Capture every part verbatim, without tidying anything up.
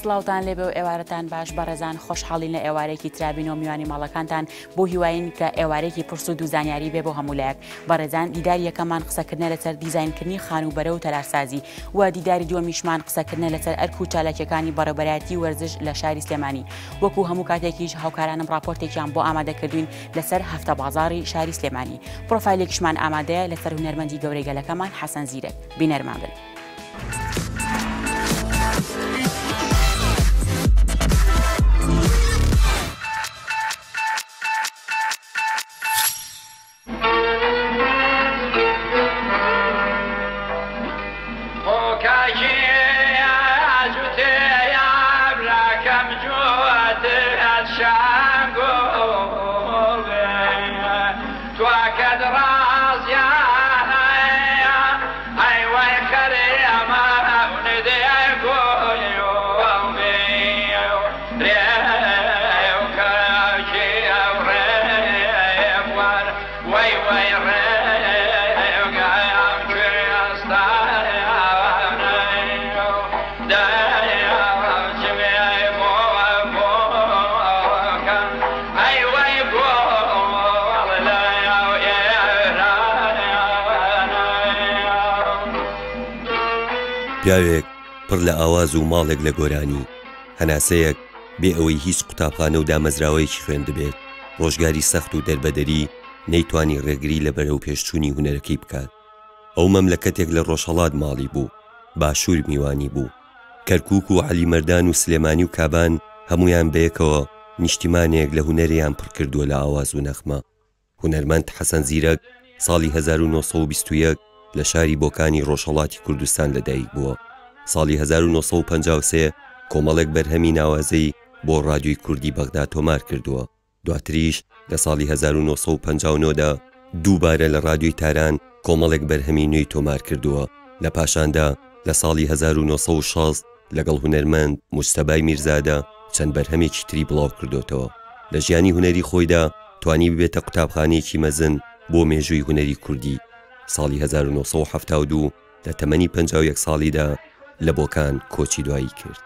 سڵاوتان لێبێ و ئێوارەتان باش بەڕێزان خۆشحاڵین لە ئێوارێکی ترابین و میوانی ماڵەکانتان بۆ هیواین کە ئێوارێکی پرسود و زانیاری بێ بۆ هەمولایەک بەڕێزان دیدار یەکەمان قسەکردنە لەسەر دیزاینکردنی خانوبەرە و تەلارسازی و دیداری دووەمیشمان قسەکردنە لەسەر ئەرک و چالاکیەکانی بەڕێوەبەرایەتی وەرزش لە شاری سلێمانی وەکو هەموو کاتێکیش هاوکارانم راپۆرتێکیان بۆ ئامادەکردوین لەسەر هەفتە بازاڕی شاری سلێمانی پرۆفایلێکشمان ئامادەیە لەسەر هونەرمەندی گەورەی گەلەکەمان حەسەن زیرەک بینەرمان بن. پیاوێک پڕ لە ئاواز و ماڵێک لە گۆرانی هەناسەیەک بێ ئەوەی هیچ قوتابخانە و دامەزراوەیەکی خوێن دەبێت ڕۆژگاری سەخت و دەربەدەری نەیتوانی ڕێگری لە بەرەو پێشچوونی هونەرەکەی بکات. ئەو مەملەکەتێک لە ڕۆژهەڵات ماڵی بوو، باشوور میوانی بوو. کەرکووک و عەلیمەردان و سلێمانی و کابان هەمویان بەیەکەوە نیشتیمانێک لە هونەریان پڕ کردووە لە ئاواز و نەخمە. هونەرمەند حەسەن زیرەک ساڵی هەزار و نۆ سەد و بیست و یەک لە شاری بۆکانی ڕۆژهەڵاتی کوردستان لەدایک بووە. ساڵی هەزار و نۆ سەد و پەنجا و سێ کۆمەڵێک بەرهەمی ناوازەی بۆ ڕادیۆی کوردی بەغدا تۆمار کردووە. دواتریش لە ساڵی هەزار و نۆ سەد و پەنجا و نۆ دا دووبارە لە ڕادیۆی تاران کۆمەڵێک بەرهەمی نوێی تۆمار کردووە. لە پاشاندا لە ساڵی هەزار و نۆ سەد و شەست لەگەڵ هونەرمەند موجتەبای میرزادە چەند بەرهەمێکی تری بڵاو کردوتەوە. لە ژیانی هونەری خۆیدا توانی ببێتە قوتابخانەیەکی مەزن بۆ مێژووی هونەری کوردی. ساڵی هەزار و نۆ سەد و حەفتا و دوو لە تەمەنی پەنجا و یەک ساڵیدا لە بۆکان کۆچی دوایی کرد.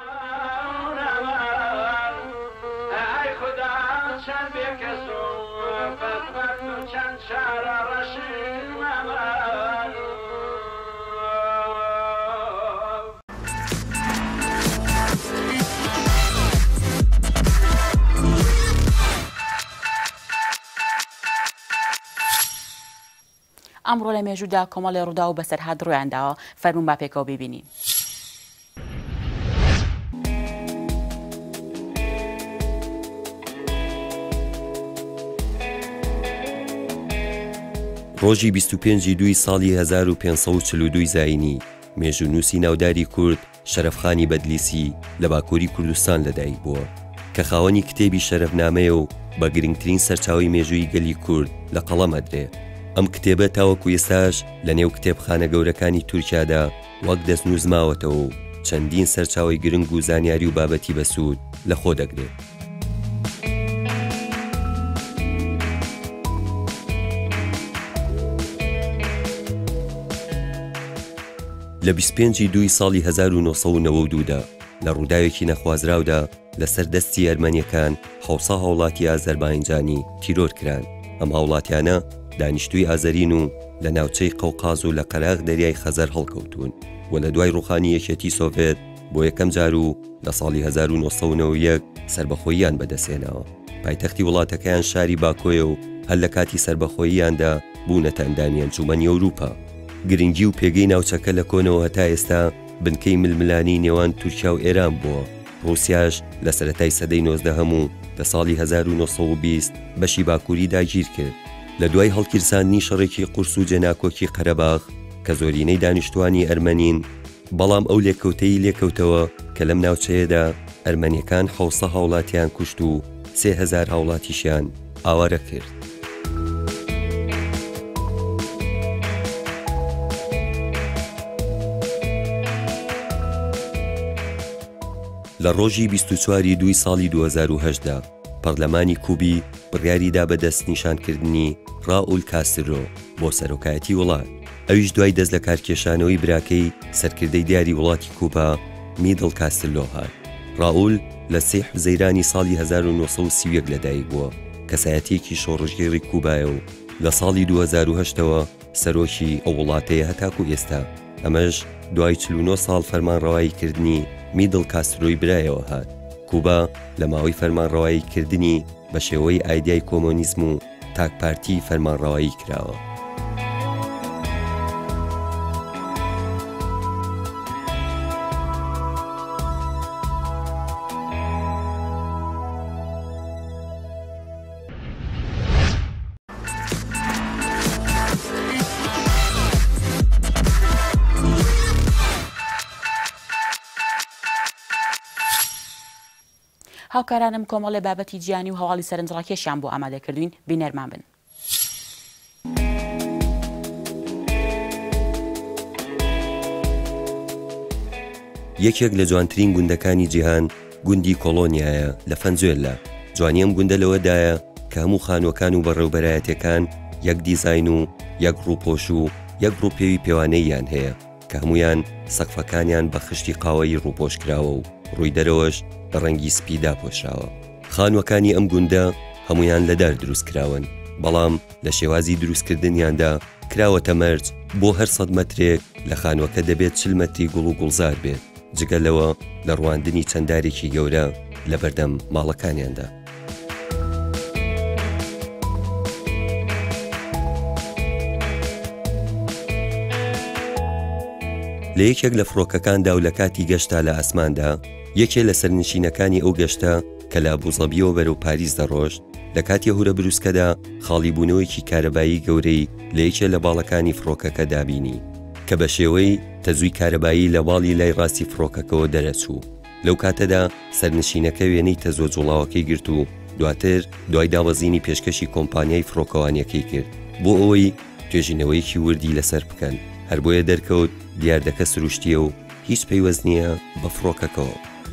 ئەمڕۆ لە مێژوودا کۆمەڵی ڕوودا و بەسەرهات ڕوویانداوە فەرموون با پێکەوە ببینین. ڕۆژی بیست و پێنجی دووی ساڵی هەزار و پێنج سەد و چل و دوو زاینی مێژوونووسی ناوداری کورد شەرەفخانی بەدلیسی لە باکووری کوردستان لەدایک بووە کە خاوەنی کتێبی شەرەفنامەیە و بە گرنگترین سەرچاوی مێژووی گەلی کورد لە قەڵەم ئەدرێ. ئەم کتێبە تاوەکو ئێستاش لە نێو کتێبخانە گەورەکانی تورکیادا وەک دەستنووزماوەتەوە و چەندین سەرچاوی گرنگ و زانیاری و بابەتی بەسوود لە خۆ دەگرێت. لە بیست و پێنجی دووی ساڵی هەزار و نۆ سەد و نەوە و دوودا لە ڕووداوێکی نەخوازراودا لەسەر دەستی ئەرمەنیەکان حەوسا هاوڵاتی ئازەربایجانی تیرۆر کران. ئەم هاوڵاتیانە دانیشتووی ئازەرین و لە ناوچەی قەوقاز و لە قەراغ دەریای خەزەر هەڵکەوتون و لە دوای ڕوخانی یەکێتی سۆڤێت بۆ یەکەم جار و لە ساڵی هەزار و نۆ سەد و نەوە و یەک سربەخۆییان بەدەستێنەوە. پایتەختی وڵاتەکەیان شاری باکۆیە و هەر لە کاتی سربەخۆییاندا بوونەتە ئەندامی ئەنجومەنی ئەوروپا. گرنگی و پێگەی ناوچەکە لە کۆنەوە هەتا ئێستا بنکەی ململانی نێوان تورکیا و ئێران بووە. ڕووسیاش لە سەرەتای سەدەی نۆزدەهەم و لە ساڵی هەزار و نۆ سەد و بیست بەشی باکووری داگیر کرد. لە دوای هەڵگیرساندنی شەڕێکی قورس و جێناکۆکی قەرەباغ کە زۆرینەی دانیشتوانی ئەرمەنین بەڵام ئەو لێکەوتەی لێکەوتەوە کە لەم ناوچەیەدا ئەرمەنیەکان حەوسە هاوڵاتیان کوشت و سێ هەزار هاوڵاتیشیان ئاوارە کرد. لە ڕۆژی بیست و چواری دووی ساڵی دوو هەزار و هەشتدا پەرلەمانی کوبی بڕیاریدا بەدەست نیشانکردنی ڕاول کاسترۆ بۆ سەرۆکایەتی وڵات. ئەویش دوای دەست لە کارکێشانەوەی براکەی سەرکردەی دیاری وڵاتی کوبا میدڵ کاسترلۆ هات. ڕاول لە سێ حوزەیرانی ساڵی هەزار و نۆسەد و سی و یەک لەدایک بووە، کەسایەتێکی شۆڕژگەڕی کوبایە و لە ساڵی دوو هەزار و هەشتەوە سەرۆکی ئەو وڵاتەیە هەتاکو ئێستا. ئەمەش دوای چل و نۆ ساڵ فەرمانڕەواییکردنی میدڵ کاسترۆی برایەوە هات. کوبا لە ماوەی فەرمانڕەواییکردنی بە شێوەی ئایدیای کۆمۆنیزم و تاکپارتی فەرمانڕەوایی کراوە. هاوکارانم کۆمەڵێ بابەتی گیانی و هەواڵی سەرنجڕاکێشیان بۆ ئامادەکردوین، بینەرمان بن. یەکێک لە جوانترین گوندەکانی جیهان گوندی کۆلۆنیایە لە ڤەنزوێلا. جوانی ئەم گوندە لەوەدایە کە هەموو خانووەکان و بەڕێوەبەرایەتەکان یەک دیزاین و یەک ڕووپۆش و یەک ڕووپێوی پێوانەییان هەیە کە هەمویان سەقفەکانیان بە خشتی قاوەیی ڕووپۆشکراوە و ڕووی دەرەوەش بە ڕەنگی سپیدا پۆشراوە. خانووەکانی ئەم گوندە هەمویان لەدار دروستکراون، بەڵام لە شێوازی دروستکردنیاندا کراوەتە مەرج بۆ هەر سەد مەترێک لە خانووەکە دەبێت چل مەتری گوڵ و گوڵزار بێت، جگەلەوە لە ڕواندنی چەندارێکی گەورە لە بەردەم ماڵەکانیاندا. لە یەکێک لە فڕۆکەکاندا و لە کاتی گەشتا لە ئاسماندا یەکێ لە سەرنشینەکانی ئەو گەشتە کە لە ئابوزەبیەوە بەرەو پاریس دەڕۆشت لە کاتی هورە بروسکەدا خاڵیبوونەوەیکی کارەبایی گەورەی لە یەکێ لە باڵەکانی فڕۆکەکە دابینی کە بە شێوەی تەزووی کارەبایی لە باڵی لای ڕاستی فڕۆکەکەەوە دەرەچوو. لەو کاتەدا سەرنشینەکە وێنەی تەزۆ جوڵاوەکەی گرت و دواتر دوای داوەزینی پێشکەشی کۆمپانیای فڕۆکەوانیەکەی کرد بۆ ئەوەی توێژینەوەیکی وردی لەسەر بکەن، هەر بۆیە دەرکەوت دیاردەکە سروشتیە و هیچ پەیوەست نییە بە فڕۆکەکەەوە.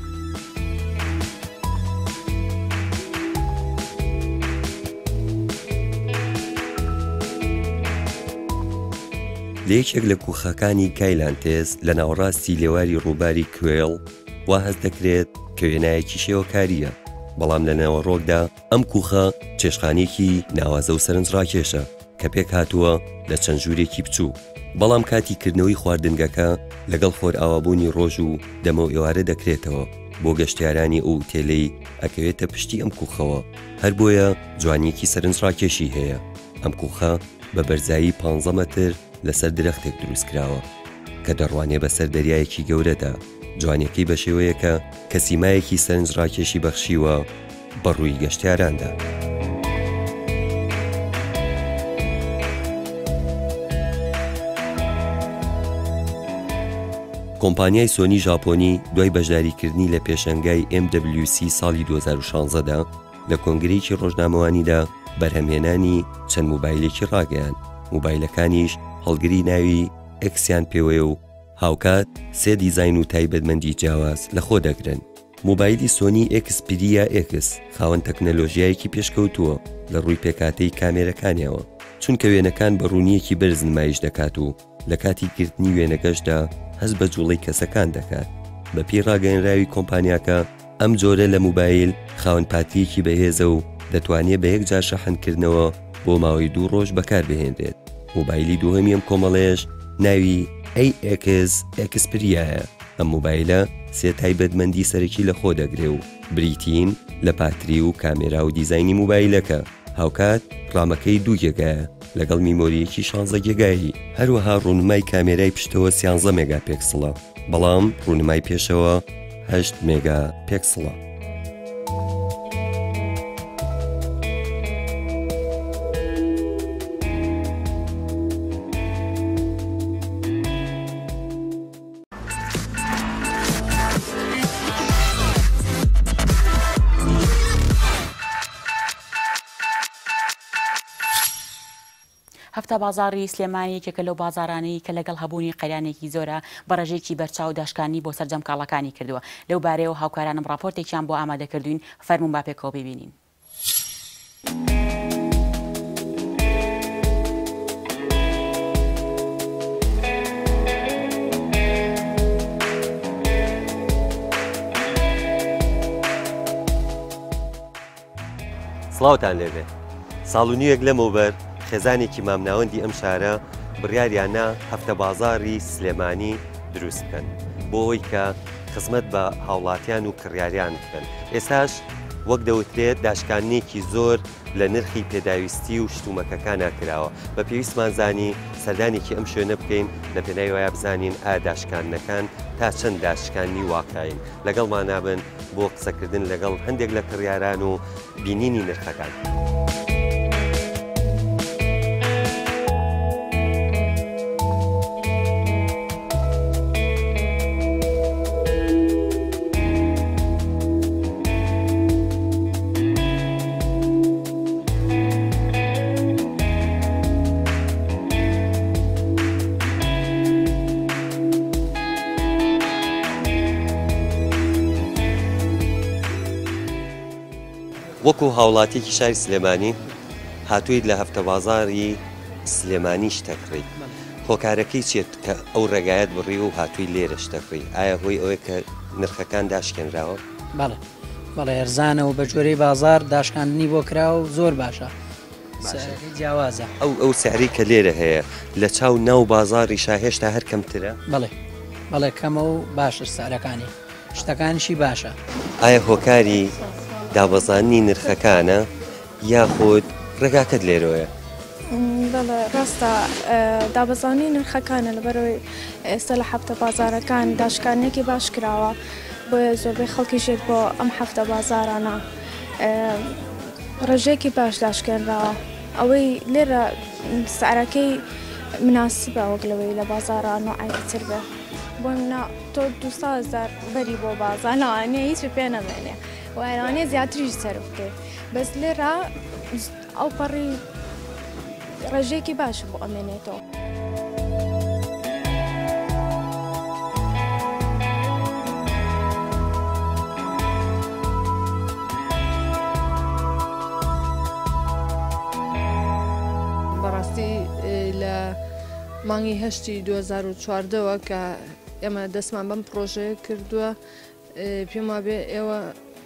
لە یەکێک لە کوخەکانی کایلانتێز لە ناوەڕاستی لێواری ڕووباری کوێڵ وا هەست دەکرێت کە وێنایەکی شێوەکاریە، بەڵام لە ناوەڕۆکدا ئەم کوخە چێشخانێکی ناوازە و سەرنجڕاکێشە کە پێک هاتووە لە چەند ژوورێکی بچوو، بەڵام کاتی کردنەوەی خواردنگەکە لەگەڵ خۆر ئاوابوونی ڕۆژ و دەمە و ئێوارە دەکرێتەوە بۆ گەشتیارانی ئەو تێلەی ئەکەوێتە پشتی ئەم کوخەوە، هەر بۆیە جوانیەکی سەرنجڕاکێشی هەیە. ئەم کوخە بە بەرزایی پانزە مەتر لەسەر درەختێک دروستکراوە کە دەڕوانێ بەسەر دەریایەکی گەورەدا. جوانیەکەی بە شێوەیەکە کە سیمایەکی سەرنجڕاکێشی بەخشیوە بەڕووی گەشتیاراندا. کۆمپانیای سۆنی ژاپۆنی دوای بەشداریکردنی لە پێشەنگای ئێم دەبلیو سی ساڵی دوو هەزار و شانزەدا لە کۆنگرەیەکی ڕۆژنامەوانیدا بەرهەمهێنانی چەند موبایلێکی ڕاگەیان. موبایلەکانیش هەڵگری ناوی ئێکسیان پێوەیە و هاوکات سێ دیزاین و تایبەتمەندی جیاواز لە خۆ دەگرن. موبایلی سۆنی ئێکسپیریا ئێکس خاوەن تەکنەلۆژیایەکی پێشکەوتووە لە ڕووی پێکاتەی کامێرەکانیەوە، چونکە وێنەکان بە ڕوونیەکی بەرز نمایش دەکات و لە کاتی گرتنی وێنەگەشتدا هەست بە جوڵەی کەسەکان دەکات. بە پێی ڕاگەیەنراوی کۆمپانیاکە ئەم جۆرە لە موبایل خاوەن پاتیەکی بەهێزە و دەتوانێت بە یەکجار شەحنکردنەوە بۆ ماوەی دوو ڕۆژ بەکاربهێنرێت. موبایلی دووهەمی ئەم کۆمەڵەیەش ناوی ئەی ئێکس ئێکسپریایە. ئەم موبایلە سێ تایبەتمەندی سەرەکی لە خۆ دەگرێ و بریتین لە پاتری و کامێرا و دیزاینی موبایلەکە. هاوکات ڕامەکەی دوو گێگایە لەگەڵ میمۆریەکی شانزە گێگایی، هەروەها ڕوونمای کامێرای پشتەوە سیانزە مێگا پێکسڵە، بەڵام ڕوونمای پێشەوە هەشت مێگا پێکسڵە. هەفتە بازاڕی سلێمانی یەکێکە لەو بازارانەی کە لەگەڵ هەبوونی قەیرانێکی زۆرە بە ڕێژێکی بەرچاو داشکانی بۆ سەرجەم کاڵەکانی کردووە. لەو بارەیەوە هاوکارانم راپۆرتێکیان بۆ ئامادەکردوین، فەرموون با پێکەوە ببینین. سڵاوتان لێبێ ساڵ و نیوەک لەمەوبەر خێزانێکی مامناوەندی ئەم شارە بڕیاریانە هەفتە بازاڕی سلێمانی دروست بکەن بۆ ئەوەی کە خزمەت بە هاوڵاتیان و کڕیاریان بکەن. ئێستاش وەک دەوترێت داشکانێکی زۆر لە نرخی پێداویستی و شتومەکەکانە کراوە بە پێویستمان زانی سەردانێکی ئەم شوێنە بکەین لە پێناوی وایە بزانین ئایا داشکانەکان تا چەند داشکانی واقعین لەگەڵمان نابن بۆ قسەکردن لەگەڵ هەندێک لە کڕیاران و بینینی نرخەکان. وەکو هاوڵاتێکی شاری سلێمانی هاتوویت لە هەفتە بازاڕی سلێمانی شتەکڕی هۆکارەکەی چێت کە ئەو ڕێگایەت بڕی و هاتووی لێرە شتەکڕی ئایا هۆی ئەوەیە کە نرخەکان داشکێنراوە؟ بەڵێ بەڵێ هێرزانە و بە جۆرەی بازار داشکاندنی بۆ کراوە و زۆر باشە جیاوازە ئەو ئەو سعری کە لێرە هەیە لە چاو ناو بازاڕی شاهێشتا هەر کەمترە؟ بڵێ بەڵێ کەمە و باشە سعرەکانی شتەکانیشی باشە. ئایا هۆکاری دابەزانی نرخەکانە یاخود ڕێگاکەت لێرەوەیە؟ بەڵێ ڕاستە دابەزانی نرخەکانە لەبەرەوەی ئێستا لە هەفتە بازارەکان داشکانێکی باش کراوە بۆیە زۆربەی خەڵکیشێت بۆ ئەم هەفتە بازارانە ڕێژەیەکی باش داشکێنراوە ئەوەی لێرە سعرەکەی مناسبە وەک لەوەی لە بازاران و ئایتر بێ بۆ منە تۆ دووسە هەزار بەری بۆ بازار ناوانێ هیچی پێ نەمێنێ وایانێ زیاتریش سەر بکەیت بەس لێرە ئەو پەڕی ڕێژەیەکی باشە بۆ ئەمێنێتەوە. بەڕاستی لە مانگی هەشتی دوو هەزار و چواردەوە کە ئێمە دەستمان بەم پرۆژەیە کردووە پێم وابێ ئێوە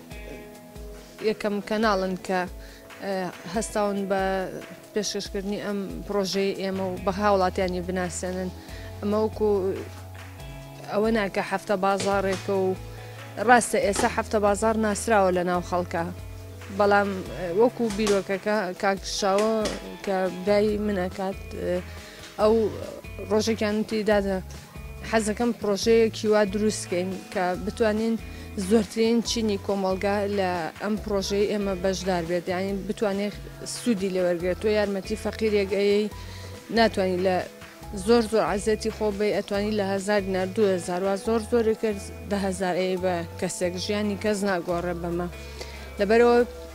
یەکەم کەناڵن کە هەستاون بە پێشکەشکردنی ئەم پرۆژەی ئێمە و بە هاوڵاتیانی بناسێنن ئەمە وەکو ئەوە ناکە هەفتە بازاڕێکە و ڕاستە ئێستا هەفتە بازار ناسراوە لە ناو خەڵکە بەڵام وەکو بیرۆکەکە کاکشاوە کە برای منەکات ئەو ڕۆژێکیانتی دادە حەزەکەم پرۆژەیەکی وا دروستکەین کە بتوانین زۆرترین چینی کۆمەڵگا لە ئەم پرۆژەی ئێمە بەشدار بێت یعنی بتوانێت سوودی لێوەرگێت تۆ یارمەتی فەقیرێک ئەیەی ناتوانانی لە زۆر زۆر عزەتی خۆ بێ ئەتوانی لە هەزار دینار دوو هەزار وا زۆر زۆرێکە دە هەزار ئەی بە کەسێک ژیانی کەس ناگۆڕێ بەمە لەبەرەوە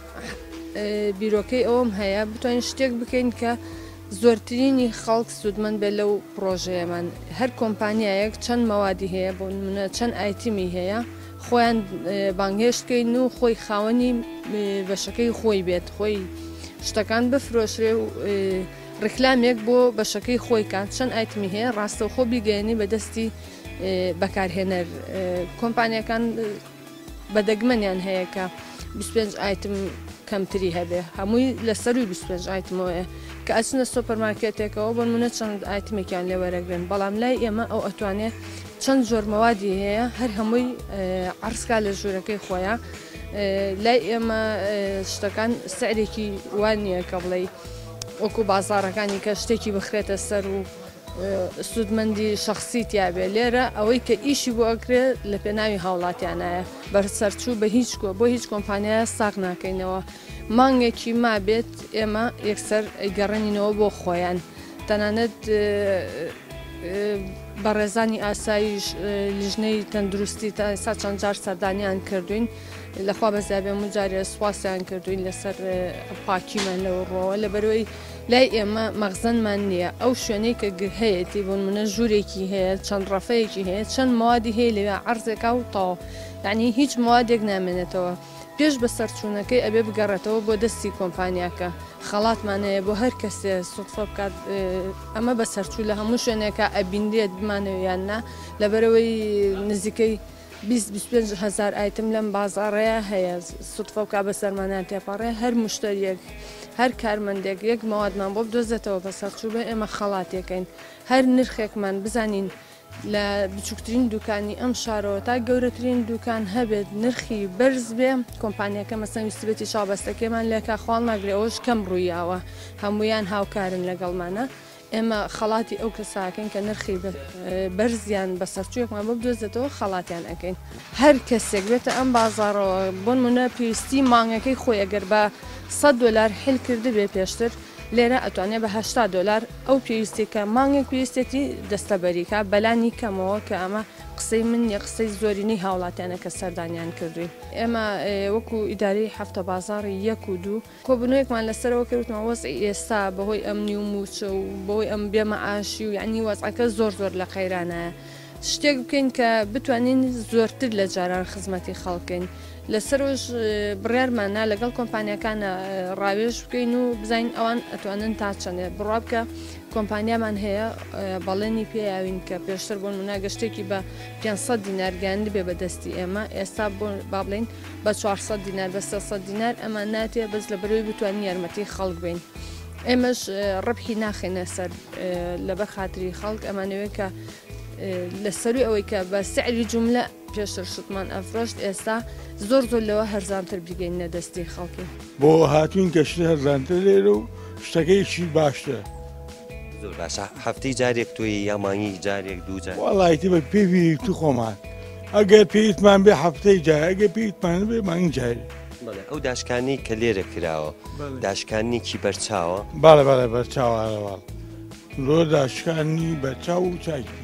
بیرۆکەی ئەوم هەیە بتوانین شتێک بکەین کە زۆرترینی خەڵک سوودمەند بێت لەو پرۆژەیەمان هەر کۆمپانیایەک چەند مەوادی هەیە بۆ نمونە چەند ئایتیمی هەیە خۆیان بانگهێشتکەین و خۆی خاوەنی بەشەکەی خۆی بێت خۆی شتەکان بفرۆشرێ و ڕکلامێک بۆ بەشەکەی خۆی کات چەند ئایتمی هەیە ڕاستە خۆ بیگەێنی بەدەستی بەکارهێنەر کۆمپانیەکان بەدەگمەنیان هەیە کە بیست و پێنج ئایتم کەمتری هەبێ هەمووی لەسەروی بیست و پێنج ئایتمەوەیە کە ئەچنە سۆپەرمارکێتێکەوە بۆ منە چەند ئایتمێکیان لێوەرەگرن بەڵام لای ئێمە ئەو ئەتوانێت چەند جۆر مەوادی هەیە هەر هەمووی عرسکا لە ژوورەکەی خۆیان لای ئێمە شتەکان سعرێکی وانە کە بڵێ وەکو بازارەکانی کە شتێکی بخرێتە سەر و سوودمەندی شخصی تیاابێ لێرە ئەوەی کە ئیشی بۆ ئەگرێ لە پێناوی هاوڵاتیانایە بەرسەرچوو بە هیچ بۆ هیچ کۆمپانیایە ساغ ناکەینەوە مانگێکی ما بێت ئێمە یەکسەر ئەیگەڕێنینەوە بۆ خۆیان تەنانەت بەڕێزانی ئاسایش لیژنەی تەندروستی تا ئێستا چەند جار سەردانیان کردوین لەخوا بەزیابێ و جارێ سواسیان کردوین لەسەر پاکیمان لەو ڕۆوە لە بەرەوەی لای ئێمە مەغزەنمان نییە ئەو شوێنەی کە هەیەی بۆن منە ژوورێکی هەیە چەند ڕەفەیەکی هەیە چەند موادی هەیە لەوێ عەرزێکا و تەواو یعنی هیچ موادێک نامێنێتەوە پێش بە سەرچوونەکەی ئەبێ بگەڕێتەوە بۆ دەستی کۆمپانیاکە خەڵاتمانەیە بۆ هەر کەسێ سوودفە بکات ئەمە بە سەرچوو لە هەموو شوێنێکە ئەبیندێت بمانەوەیان نا لەبەرەوەی نزیکەی بیست بیست و پێنج هەزار ئایتم لەم بازاڕەیە هەیە سوتفە و کا بە سەرمانیان تێپەڕێ هەر مشتریەک هەر کارمەندێک یەک ماوەتمان بۆ بدۆزێتەوە بە سەرچوو بێ ئێمە خەڵاتێکین هەر نرخێکمان بزانین لە بچووکترین دوکانی ئەم شارەوە تا گەورەترین دوکان هەبێت نرخی بەرز بێ کۆمپانیەکە مەسەن ویستبێتی چاوبەستەکەمان لێکا خواڵ ناگرێ ئەوش کەم ڕوویاوە هەمویان هاوکارن لەگەڵمانە ئێمە خەڵاتی ئەو کەساکەین کە نرخی بەرزیان بە سەرچوویەکمان بۆ بدۆزێتەوە خەڵاتیان ئەەکەین هەر کەسێک بێتە ئەم بازاڕەوە بۆ نمونە پێویستی مانگەکەی خۆی ئەگەر بە سەد دۆلار حل کرد بێ پێشتر لێرە ئەتوانێت بە هەشتا دۆلار ئەو پێویستی کە مانگێک پێویستێتی دەستەبەریکە بەلانی کەمەوە کە ئەمە قسەی من یە قسەی زۆرینەی هاوڵاتیانە کە سەردانیان کردوین ئێمە وەکو ئیداری هەفتە بازاڕی یەک و دوو کۆبنەوەیەکمان لەسەرەوە کردوتەوە وەزعی ئێستا بەهۆی ئەمنی و موچە و بەهۆی ئەم بێمەعاشی و یعنی وەزعەکە زۆر زۆر لە قەیرانایە شتێک بکەین کە بتوانین زۆرتر لە جاران خزمەتی خەڵکەین لەسەرۆژ بڕیارمانە لەگەڵ کۆمپانیەکانە ڕاوێژ بکەین و بزین ئەوان ئەتوانن تا چەندێت بڕوا بکە کۆمپانیامان هەیە بەڵێنی پێیاوین کە پێشتر بۆن مناگەشتێکی بە پێنجسەد دینار گەاندی بێ بەدەستی ئێمە ئێستا با بڵین بە چوارسەد دینار بە سێسەد دینار ئەمە ناتێ بەس لە بەرەوەی بتوانین یارمەتی خەڵک بین ئێمەش ڕەبحی ناخێنە سەر لەبەر خاتری خەڵک ئەمانەوەی کە لەسەروی ئەوەی کە بە سعری جوملە پێشتر شتمان ئەفرۆشت ئێستا زۆر زۆر لەوە هەرزانتر بگەینە دەستی خەڵکی بۆ هاتوین کە شتە هەرزانتر لێرە و شتەکەیشی باشتر زۆر باشە هەفتەی جارێک توی یا مانگی جارێک دوو جار وەڵایتی بە پێوی تو خۆمان ئەگەر پێویستمان بێ هەفتەی جار ئەگەر پێویستمان بێ مانگی جارێ ئەو داشکانی کە لێرە کراوە داشکانێکی بەرچاوە باڵێ باڵێ بەرچاوەوەڵ زۆر داشکانی بەرچاو و چاکی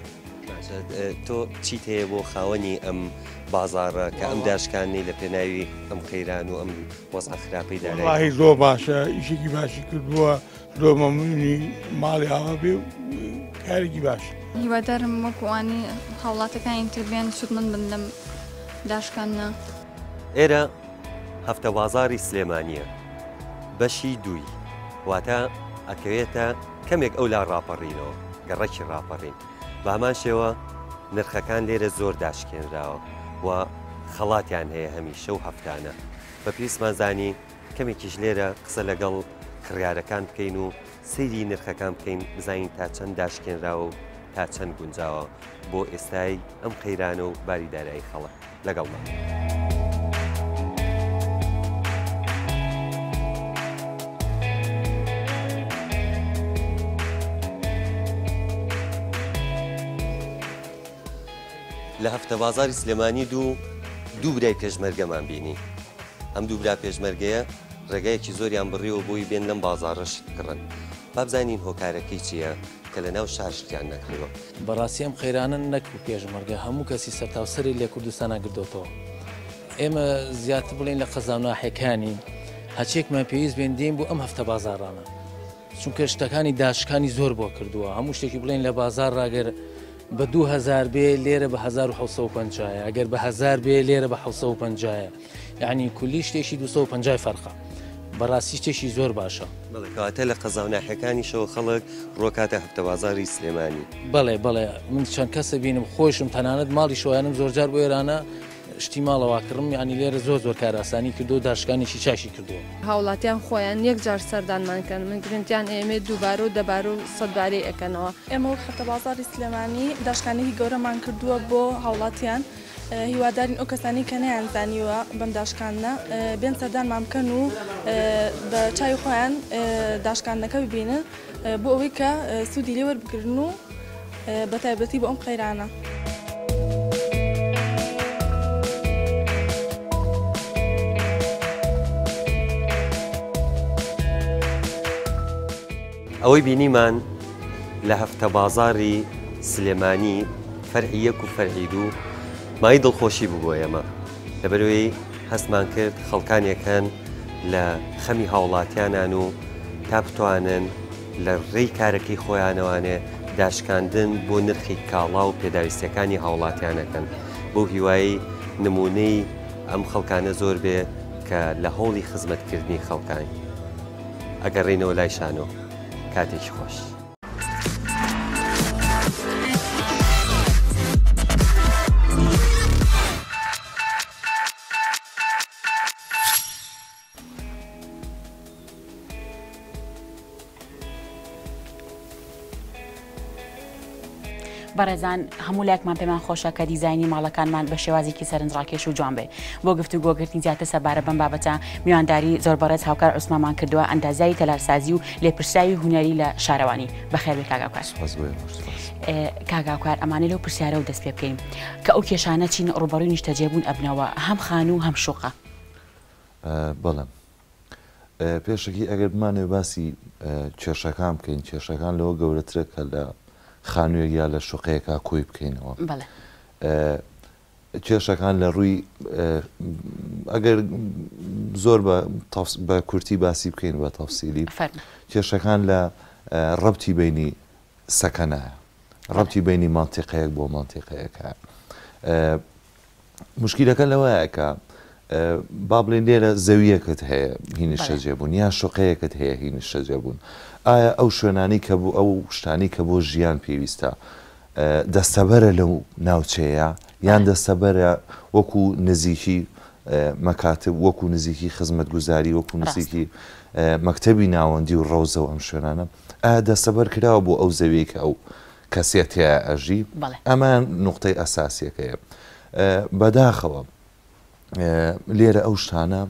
تۆ چیت هەیە بۆ خاوەنی ئەم بازاڕە کە ئەم داشکانی لە پێناوی ئەم قەیران و ئەم وەزع خراپەی داڕای زۆر باشە ئیشێکی باشی کردووە زۆر مەمنونی ماڵی ئاوا بێ و کارێکی باش هیوادارم وەکوانی هاوڵاتەکانی تر بێن سوودمەند بن لەم داشکانە ئێرە هەفتە بازاری سلێمانیە بەشی دووی واتە ئەکەوێتە کەمێک ئەو لا ڕاپەڕینەوە گەڕەکی ڕاپەڕین بە هەمان شێوە نرخەکان لێرە زۆر داشکێنراوە و خەڵاتیان هەیە هەمیشە و هەفتانە بە پێویستمان زانی کەمێکیش لێرە قسە لەگەڵ کڕیارەکان بکەین و سەیری نرخەکان بکەین بزانین تا چەند داشکێنراوە و تا چەند گونجاوە بۆ ئێستای ئەم قەیرانە و باریدارایی خەڵک لەگەڵمان. لە هەفتە بازاری سلێمانی دوو دوو برای پێشمەرگەمان بینی ئەم دوو برا پێشمەرگەیە ڕێگایەکی زۆریان بڕیەوە بۆی بێن لەم بازاڕەش کڕن با بزانین هۆکارەکەی چییە کە لە ناو شاشتیان نەکردەوە بەڕاستی ئەم خەیرانە نەکو پێشمەرگە هەموو کەسی سەرتاوسەری لێ کوردستانە گردوتەوە ئێمە زیاتر بڵێن لە قەزاوناحەکانی هەچێکمان پێویست بێندین بۆ ئەم هەفتە بازاڕانە چونکە شتەکانی داشکانی زۆر بۆ کردووە هەموو شتێکی بڵێن لە بازار ڕاگەر بە دوو هەزار بێ لێرە بە هەزار و حەوت سەد و پەنجایە ئەگەر بە هەزار بێ لێرە بە حەوت سەد و پەنجایە یعنی کولی شتێکی دووسەد و پەنجای فەرقە بەڕاستی شتێکی زۆر باشە بڵێکاتە لە قەزاوناحەکانیشەوە خەڵک ڕۆکاتە هەفتە بازاری سلێمانی بەڵێ بڵێ من چەند کەسە بینم خۆشم تەنانەت ماڵی شۆیانم زۆرجار بۆ ئێرانە شتی ماڵەوە کڕم ینی لێرە زۆر زۆر کاراسانی کردو و داشکانێکی چاشی کردووە هاوڵاتیان خۆیان یەک جار سەردانمانکەن من گرنگیان ئێمێ دووبارە و دەبار و سەدبارەی ئەەکەنەوە ئێمە وەک هەفتە بازاری سلێمانی داشکانێکی گەورەمان کردووە بۆ هاوڵاتیان هیوادارین ئەو کەسانی کە نەیانزانیوە بەم داشکانە بێن سەردانمان بکەن و بە چای خۆیان داشکانەکە ببینن بۆ ئەوەی کە سوودی لێ وەربگرن و بە تایبەتی بۆ ئەم قەیرانە. ئەوەی بینیمان لە هەفتە بازاری سلێمانی فەرعی یەک و فەرعی دوو مای دڵخۆشی بوو بۆ ئێمە لەبەرەوەی هەستمان کرد خەڵکانێکەن لە خەمی هاوڵاتیانان و تا بتوانن لە ڕێی کارەکەی خۆیانەوانێ داشکاندن بۆ نرخی کاڵا و پێداویستەکانی هاوڵاتیانەکەن بۆ هیوایی نمونەی ئەم خەڵکانە زۆر بێ کە لە هەوڵی خزمەتکردنی خەڵکان ئەگەڕێنەوە لای شانۆ کاتێکی خۆش. بەڕێزان هەموو لایەکمان پێمان خۆشە کە دیزایانی ماڵەکانمان بە شێوازێکی سەرنجڕاکێش و جوان بێ. بۆ گفتوگۆگرتنی زیاتر سەبارە بەم بابەتە میوانداری زۆر بەڕێز هاوکار عوسمانمان کردووە ئەندازیاری تەلارسازی و لێپرساوی هونەری لە شارەوانی. بەخێر بێ کاگاوکار. کاگاوکار ئەمانە لەو پرسیارە و دەست پێ بکەین کە ئەو کێشانە چین ڕوبەڕووی نیشتەجێبوون ئەبنەوە هەم خان و هەم شوقە. بەڵێ پێشەکی ئەگەر بمانێ باسی کێشەکان بکەین کێشەکان لەوە گەورەترە کە لە خانوویەک یا لە شوقەیەکا کۆی بکەینەوە. کێشەکان لە ڕووی ئەگەر زۆر بە کورتی باسی بکەین بە تەفسیلی کێشەکان لە ڕەبتی بینی سەکەنایە ڕەبتی بینی مانتیقەیەک بۆ مانتیقەیەکە. مشکیلەکە لەوەیە کە با بڵێن لێرە زەویەکت هەیە هی نیشتەجێبوون یا شوقەیەکت هەیە هی نیشتەجێبوون. ئایا ئەو شوێنانی کە بوو ئەو شتانی کە بۆ ژیان پێویستە دەستەبەرە لەو ناوچەیە یان دەستەبەرە وەکو نزیکی مەکاتب وەکو نزیکی خزمەت گوزاری وەکو نزیکی مەکتەبی ناوەندی و ڕەوزە و ئەم شوێنانە ئایا دەستەبەر کراوە بۆ ئەو زەویە کە ئەو کەسێتەیە ئەژی ئەمان نوقتەی ئەساسیەکەیە. بەداخەوە لێرە ئەو شتانە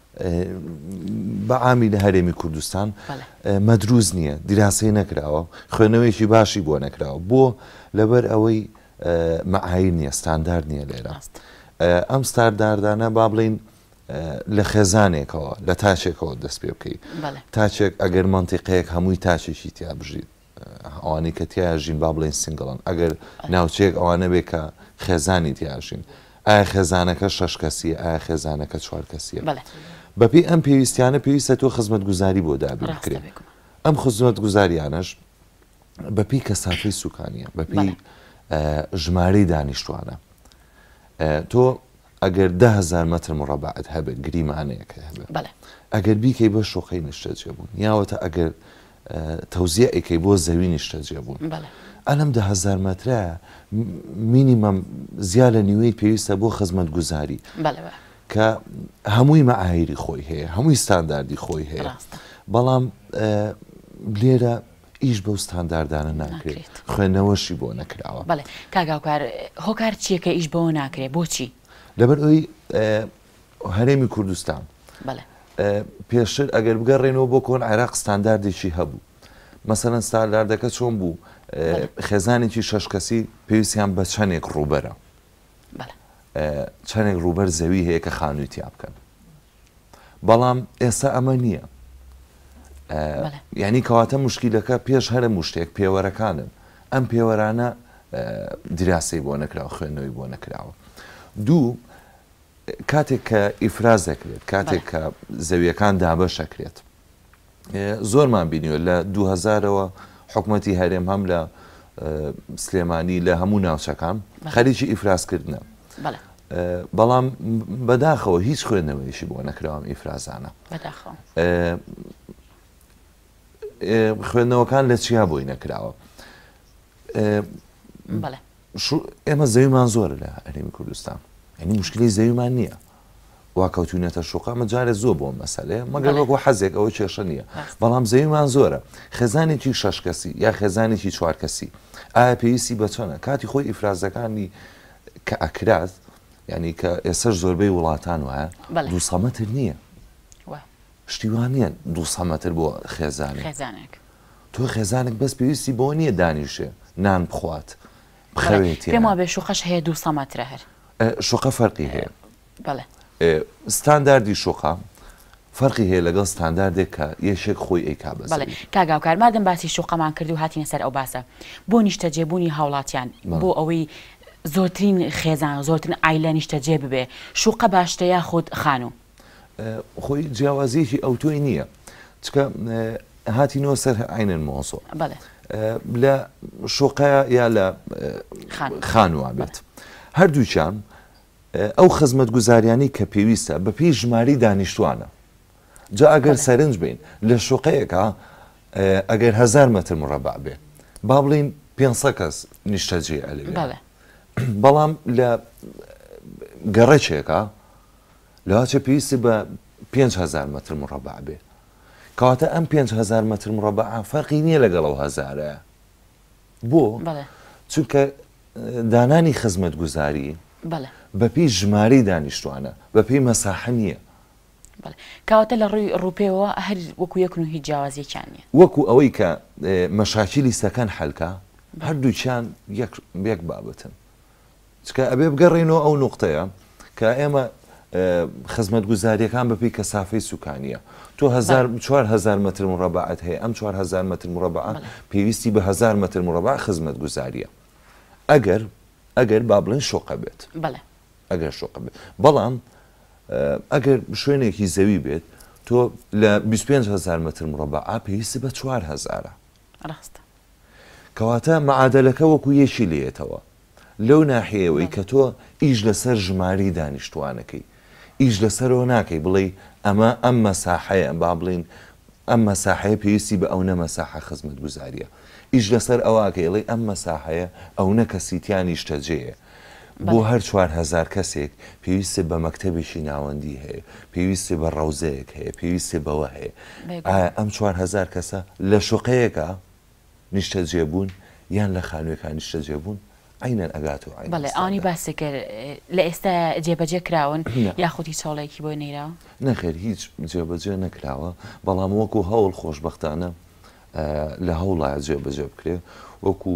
بەعامی لە هەرێمی کوردستان مەدروز نییە دیراسی نەکراوە خوێنەوەیکی باشی بۆ نەکراوە بۆ لەبەر ئەوەی مەعایر نییە ستاندار نییە لێرە. ئەم ستانداردانە با بڵین لە خێزانێکەوە لە تاچێکەوە دەست پێ بکەیت تاچێک ئەگەر منتیقەیەک هەمووی تاچێکی تیا بژیت ئەوانەی کە تیاژین با بڵین سنگڵن ئەگەر ناوچەیەک ئەوانە بێ کە خێزانی تیاژین ئایا خێزانەکە شەش کەسیە ئایا خێزانەکە چوار کەسیە. بەپی ئەم پێویستیانە پێویستە تۆ خزمەت گوزاری بۆ دابین بکرێت. ئەم خزمەت گوزاریانەش بەپی کەسافەی سوکانیە بەپی ژمارەی دانیشتوانە. تۆ ئەگەر ده هزار مەتر مڕەبعت هەبێت گریمانەیەکە هەبێت ئەگەر بیکەی بە شوقەی نیشتەجێبوون یاوەتە ئەگەر تەوزیعێکی بۆ زەوی نیشتەجێبوون ئەلەم ده هزار مەترە مینیمەم زیاد لە نیوەی پێویستە بۆ خزمەت گوزاری کە هەمووی مەعایری خۆی هەیە هەمووی ستانداردی خۆی هەیە بەڵام لێرە ئیش بەو ستانداردانە ناکرێت خوێندنەوەشی بۆ نەکراوە. بەڵێ کاگاوکار هۆکار چییەکە ئیش بەوە ناکرێت بۆچی؟ لەبەر ئەوی هەرێمی کوردستان پێشتر ئەگەر بگەڕێنەوە بۆ کۆن عێراق ستانداردێکی هەبوو مەسەلەن ستانداردەکە چۆن بوو خێزانێکی شەش کەسی پێویستیان بە چەندێک ڕووبەرە چەندێک ڕووبەر زەوی هەیە کە خانووی تیا بکەن بەڵام ئێستا ئەمە نییە. یعنی کەواتە مشکیلەکە پێش هەرە مشتێک پێوەرەکانن ئەم پێوەرانە دراسی بۆ نەکراوە خوێندنەوەی بۆ نەکراوە. دوو کاتێک کە ئیفراز دەکرێت کاتێک کە زەویەکان دابەشەکرێت زۆرمان بینیوە لە دوو هەزارەوە حکوومەتی هەرێم هەم لە سلێمانی لە هەموو ناوچەکان خەریکی ئیفرازکردنە بەڵام بەداخەوە هیچ خوێندنەوەیشی بۆ نەکراوەم ئیفرازانە. خوێندنەوەکان لە چیا بۆی نەکراوە. ئێمە زەویمان زۆرە لە هەرێمی کوردستان ینی مشکلی زەویمان نییە وا کەوتونێتە شوقا مەجارێ زۆر بۆ مەسەلەیە مەگەر وەکو حەزێک ئەوە کێشە نییە بەڵام زەویمان زۆرە خێزانێکی شەش کەسی یا خێزانێکی چوار کەسی ئایا پێویستی بە چۆنە کاتی خۆی ئیفرازەکانی کە ئەکرات ینی کە ئێسەش زۆربەی وڵاتان وایە دوو سەمەتر نییە شتیوان نییە دوو سەمەتر بۆ خێزانێک تۆ خێزانێک بەس پێویستی بۆ نییە دانیشێ نان بخوات بخەوێتی پێم وابێ شوقەش هەیە دوو سەمەترە هەر شوقە فەرقی هەیە ستانداردی شوقا فەرقی هەیە لەگەڵ ستانداردێک کە یەشێک خۆی ئەیکا بەس. کاگاوکار مادەم باسی شوقەمان کرد و هاتینە سەر ئەو باسە بۆ نیشتەجێبوونی هاوڵاتیان بۆ ئەوەی زۆرترین خێزان زۆرترین ئایلە نیشتەجێ ببێ شوقە باشتەیە خۆت خانوو خۆی جیاوازیەکی ئەو تۆی نییە چکە هاتینەوە سەر عینەن مۆسۆ لە شوقەیە یا لە خانووە بێت هەردووچان ئەو خزمەت گوزاریانی کە پێویستە بە پێی ژماری دانیشتوانە جا ئەگەر سەرنج بین لە شوقەیەکە ئەگەر هەزار مەتر مڕەبع بێ با بڵین پێنجسەد کەس نیشتەجێ ئەلێ بەڵام لە گەڕەچێکە لەواچە پێویستی بە پێنج هەزار مەتر مڕەبع بێ کەواتە ئەم پێنج هەزار مەتر مڕەبع فەرقی نییە لەگەڵ ئەو هەزارە بۆ چونکە دانانی خزمەت گوزاری بەپی ژماری دانیشتوانە بەپی مەساحە نییە کەواتە لە ڕووی ڕووپێەوە هەر وەکو یەکن و هیچ جیاوازیەکیان نیە وەکو ئەوەی کە مەشاکیلی سەکەن حەلکە هەردووچیان یەک بابەتن چکە ئەبێ بگەڕێنەوە ئەو نوقتەیە کە ئێمە خزمەت گوزاریەکان بەپی کەسافەی سوکانیە تۆ چوار هەزار متر مربعات هەیە ئەم چوار هەزار متر مربع پێویستی بە هەزار متر مربع خزمەت گوزاریە ئەگەر ئەگەر با بڵێن شۆقە بێت ئەگەر شۆقە بێت بەڵام ئەگەر شوێنێکی زەوی بێت تۆ لە بیست و پێنج هەزار متر مربع پێویستی بە چوار هەزارە کەواتە مەعادەلەکە وەکو یەشی لێتەوە لەو ناحەیەوەی کە تۆ ئیش لەسەر ژماری دانیشتوانەکەی ئیش لەسەرەوە ناکەی بڵێ ئەمە ئەم مەساحەیە با بڵین ئەم مەساحەیە پێویستی بە ئەو نە مەساحە خزمەت گوزاریە ئیش لەسەر ئەوواکەیڵێ ئەم مەساحەیە ئەو نە کەسیتیانی شتەجێیە بۆ هەر چوار هەزار کەسێک پێویستە بە مەکتەبێکی ناوەندی هەیە پێویستە بە ڕەوزەیەک هەیە پێویستە بەوە هەیە ئەم چوار هەزار کەسە لە شوقەیەکە نیشتەجێ بوون یان لە خانوویەکان نیشتەجێ بوون عینەن ئەگاتەوە بەڵێ ئەوانی باسی کرد لە ئێستا جێبەجێ کراون یاخودی چاڵێکی بۆ نێراوە نەخێر هیچ جێبەجێ نەکراوە بەڵام وەکو هەوڵ خۆشبەختانە لە هەوڵایە جێبەجێ بکرێ وەکو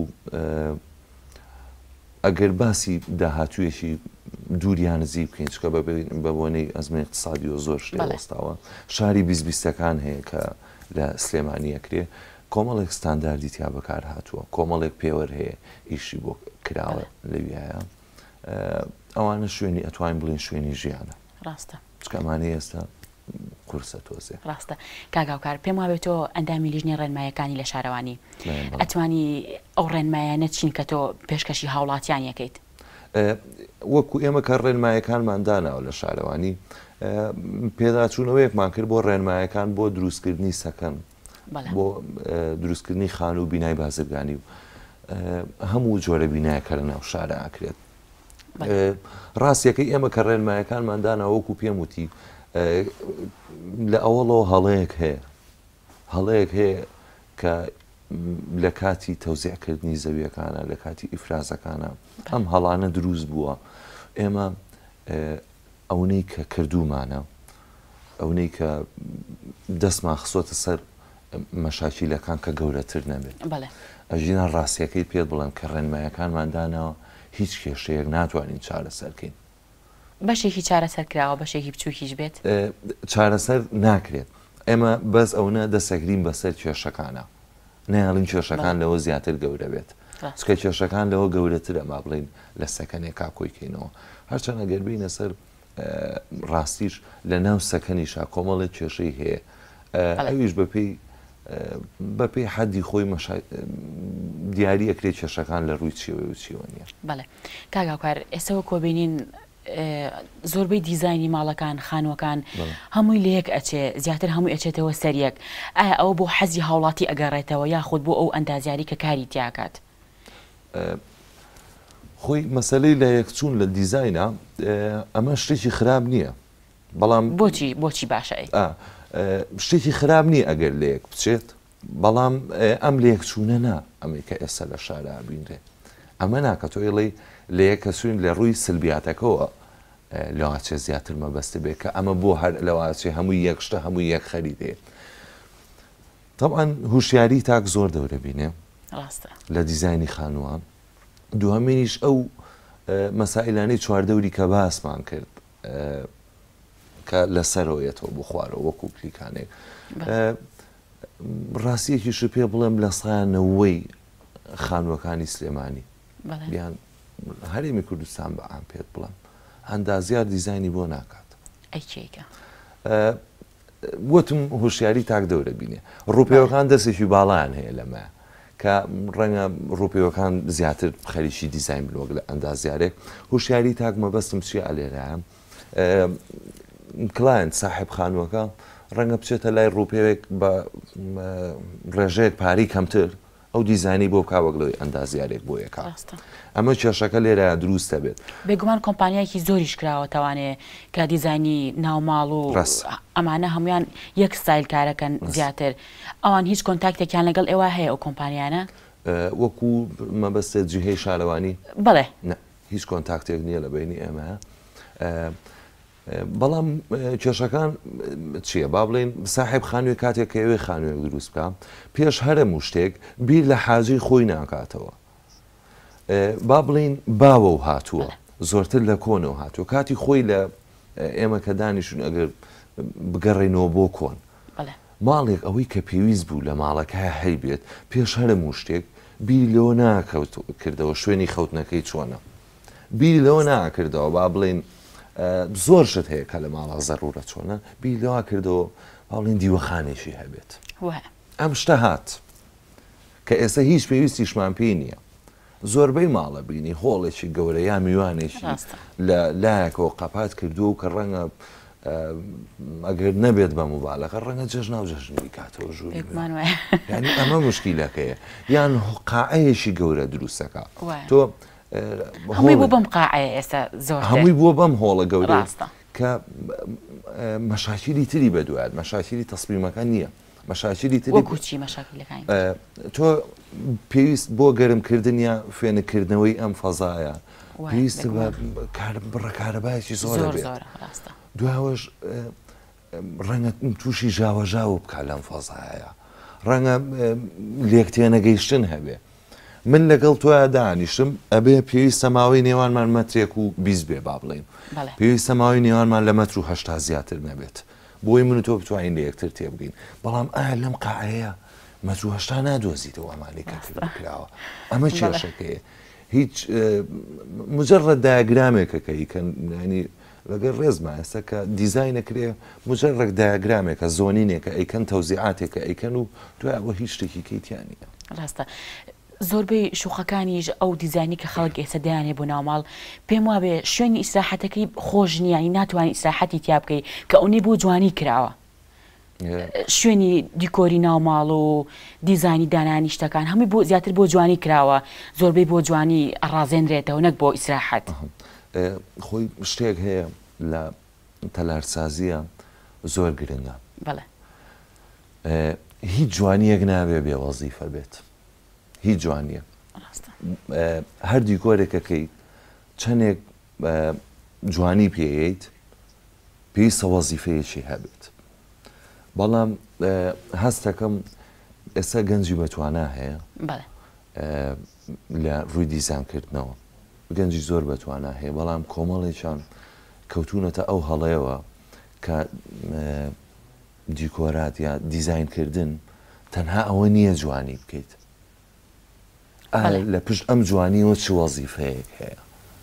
ئەگەر باسی داهاتوویەکی دووریان نزیک بکەین چکە بە بۆنەی ئەزمە اقتصادی و زۆر شتێوەستاوە شاری بیست بیستەکان هەیە کە لە سلێمانیە کرێ کۆمەڵێک ستانداردی تیا بەکار هاتووە کۆمەڵێک پێوەەر هەیە ئیشی بۆ کراوە لەویایە ئەوانە شوێنی ئەتوانین بڵێن شوێنی ژیانە ڕاستە چکەمانەی ئێستا کورسە تۆزێ ڕاستە کاگاوکار پێم وابێتەوە ئەندامی لیژنی ڕێنمایەکانی لە شارەوانی ئەتوانی ئەو ڕێنمایانە چین کە تۆ پێشکەشی هاوڵاتیان یەکەیت وەکو ئێمە کە ڕێنمایەکانمانداناوە لە شارەوانی پێداچوونەوەیەکمان کرد بۆ ڕێنمایەکان بۆ دروستکردنی سەکەن بۆ دروستکردنی خان و بینای بازرگانی و هەموو جۆرە بینایەکە لە ناو شارە ئاکرێت ڕاستیەکەی ئێمە کە ڕێنمایەکانماندانەوە وەکو پێم وتی لە ئەوڵەوە هەڵەیەک هەیە هەڵەیەک هەیە کە لە کاتی تەوزیعکردنی زەویەکانە لە کاتی ئیفرازەکانە ئەم هەڵانە دروست بووە ئێمە ئەوەی کە کردومانە ئەوەی کە دەستمان خسۆتە سەر مەشاکیلەکان کە گەورەتر نەبێت ئەژینە ڕاستیەکەی پێت بڵێم کە ڕێنمایەکانماندانەوە هیچ کێشەیەک ناتوانین چارەسەرکەین بەشێکی چارەسەر کراوە بەشێکی بچووکیش بێت چارەسەر ناکرێت ئێمە بەس ئەوە دەسەگرین بەسەر کێشەکانە نەیاڵین کێشەکان لەوە زیاتر گەورە بێت چکە کێشەکان لەوە گەورەترە ما بڵین لە سەکەنێکا کۆیکەینەوە هەرچەندە گەربینە سەر ڕاستیش لە ناو سەکەنیشا کۆمەڵێک کێشەی هەیە ئەویش بەپێی بەپێی حەدی خۆی دیاری ئەکرێت کێشەکان لە ڕووی چیەوە و چیوە نیە بەڵێ کاگاوکار ئێستەوە کۆبینین زۆربەی دیزایانی ماڵەکان خانوەکان هەمووی لە یەک ئەچێ زیاتر هەمووی ئەچێتەوە سەریەک ئایا ئەوە بۆ حەزی هاوڵاتی ئەگەڕێتەوە یاخود بۆ ئەو ئەندازیاری کە کاری تیاکات خۆی مەسلەی لە یەکچوون لە دیزاینا ئەمە شتێکی خراپ نییە بەڵام بۆچی بۆچی باشە شتێکی خراپ نییە ئەگەر لە یەک بچێت بەڵام ئەم لە یەکچوونە نا ئەمریکا ئێستا لە شارە بینرێ ئەمە ناکە تۆیڵی لە یەکە سوین لە ڕووی سلبیاتەکەەوە لەواچێ زیاتر مەبەستە بێت کە ئەمە بۆ هەر لەواچێ هەمووی یەکشتە هەمووی یەک خەریدێ طبعاً هوشیاری تاک زۆر دەورە بینێ لە دیزایانی خانووان دوهەمینیش ئەو مەسائلانەی چواردەوری کە باسمان کرد کە لەسەرەوەیەتەوە بۆ خوارەوە وەکو پلیکانێک ڕاستیەکیش پێ بڵێم لە سایانەوەی خانووەکانی سلێمانی بیان هەرێمی کوردستان بە ئام پێت بڵم ئەندازیار دیزایانی بۆ ناکات ئەیکێکە وتم هوشیاری تاک دەورە بینێ ڕوپێوەکان دەستێکی باڵیان هەیە لەمە کە ڕەنگە ڕوپێوەکان زیاتر خەریکی دیزاین بلۆک لە ئەندازیارێک هوشیاری تاک مەبەستم چی ئەلێرایە کلاەن ساحب خانووەکە ڕەنگە بچێتە لای ڕوپێوێک بە ڕێژەیەک پاری کەمتر ئەو دیزانی بۆ کاوەگلەوەی ئەندازیارێک بۆ یەکە ئەمە کێشەکە لێرە دروستە بێت بێگومان کۆمپانیایەکی زۆریش کراوە توانێ کە دیزانی ناوماڵ و ئەمانە هەمویان یەک ستایل کارەکەن زیاتر ئەوان هیچ کۆنتاکتێکیان لەگەڵ ئێوە هەیە ئەو کۆمپانیانە وەکو مەبەستێت جیهەی شارەوانی بەڵێ هیچ کۆنتاکتێک نییە لە بینی ئێمە بەڵام کێشەکان چییە با بڵێن ساحب خانووی کاتێک کە ئەوێ خانوویەک دروست بکە پێش هەرموو شتێک بیر لە حاجی خۆی ناکاتەوە با بڵین باوە و هاتووە زۆرتر لە کۆنەوە هاتووە کاتی خۆی لە ئێمە کە دانیشون ئەگەر بگەڕێنەوە بۆ کۆن ماڵێک ئەوەی کە پێویست بوو لە ماڵەکە هەی بێت پێش هەرموو شتێک بیر لەوە ناکەوت کردەوە شوێنی خەوتنەکەی چۆنە بیر لەوە ناکردەوە با بڵێن زۆر شت هەیە کە لە ماڵە زەڕورە چۆنە بیر لەوە کردەوە باڵێن دیوەخانێکی هەبێت ئەم شتە هات کە ئێستا هیچ پێویستیشمان پێی نییە زۆربەی ماڵە بینی هۆڵێکی گەورە یا میوانێکی لە لایەکەوە قەپات کردو و کە ڕەنگە ئەگەر نەبێت بە مبالەکە ڕەنگە جەژنا و جەژنی کاتەوە ژوور ینی ئەمە مشکیلەکەیە یان قاعەیەشی گەورە دروستەکە تۆ هەمووی بۆ بەم قاعەیە ئێستا زۆر هەمووی بۆ بەم هۆڵە گەورە کە مەشاکیلی تری بەدوایات مەشاکیلی تەسبیمەکە نییە مەشاکیلی تری وەکوچی مەشاکیلەکانی تۆ پێویست بۆ گەرمکردن یا فێنکردنەوەی ئەم فەزایە پێویست بڕەکارەبایەکی زۆر بێت دواوەش ڕەنگە تووشی ژاوەژاوە بکە لەم فەزایە ڕەنگە لێکتێنەگەیشتن هەبێ من لەگەڵ تۆە دانیشتم ئەبێ پێویستە ماوەی نێوانمان مەترێک و بیست بێ با بڵێن پێویستە ماوەی نێوانمان لە مەتر و هەشتا زیاتر نەبێت بۆی من تۆ بتوانین لە یەکتر تێبگەین بەڵام ئایا لەم قاعەیە مەتر و هەشتا نادۆزیتەوە ئەمانی کەکراوە ئەمە کێشەکەیە هیچ مجرد دایاگرامێکەکە ینی لەگەر ڕێزمە ئێستا کە دیزاینەکرێ مجرد دایاگرامێکە زۆنینێکە ئەیکەن تەوزیعاتێکە ئەیکەن و دوایەوە هیچ شتێکی کەیتیانە ڕاستە زۆربەی شوقەکانیش ئەو دیزانی کە خەڵک ئێستا دەیانێ بۆ ناوماڵ پێم وابێ شوێنی ئیسراحەتەکەی خۆش نییە ناتوانانی ئیسراحەتی تیا بکەی کە ئەوەی بۆ جوانی کراوە شوێنی دیکۆری ناوماڵ و دیزانی دانانی شتەکان هەمووی بۆ زیاتر بۆ جوانی کراوە زۆربەی بۆ جوانی ئەڕازێنرێتەوە نەک بۆ ئیسراحەت خۆی شتێک هەیە لە تەلارسازیە زۆر گرنگە بەڵێ هیچ جوانیەک نابێ بێ وەزیفە بێت هیچ جوانیە هەر دیکۆرێکەکەی چەندێک جوانی پێیت پێویستە وەزیفەیەکی هەبێت بەڵام هەستەکەم ئێستا گەنجی بەتوانە هەیە لە ڕووی دیزانکردنەوە گەنجی زۆر بەتوانە هەیە بەڵام کۆمەڵێکیان کەوتونەتە ئەو هەڵەیەوە کە دیکۆرات یا دیزاینکردن تەنها ئەوە نییە جوانی بکەیت لە پشت ئەم جوانیەوە چ وەزیفەیەک هەیە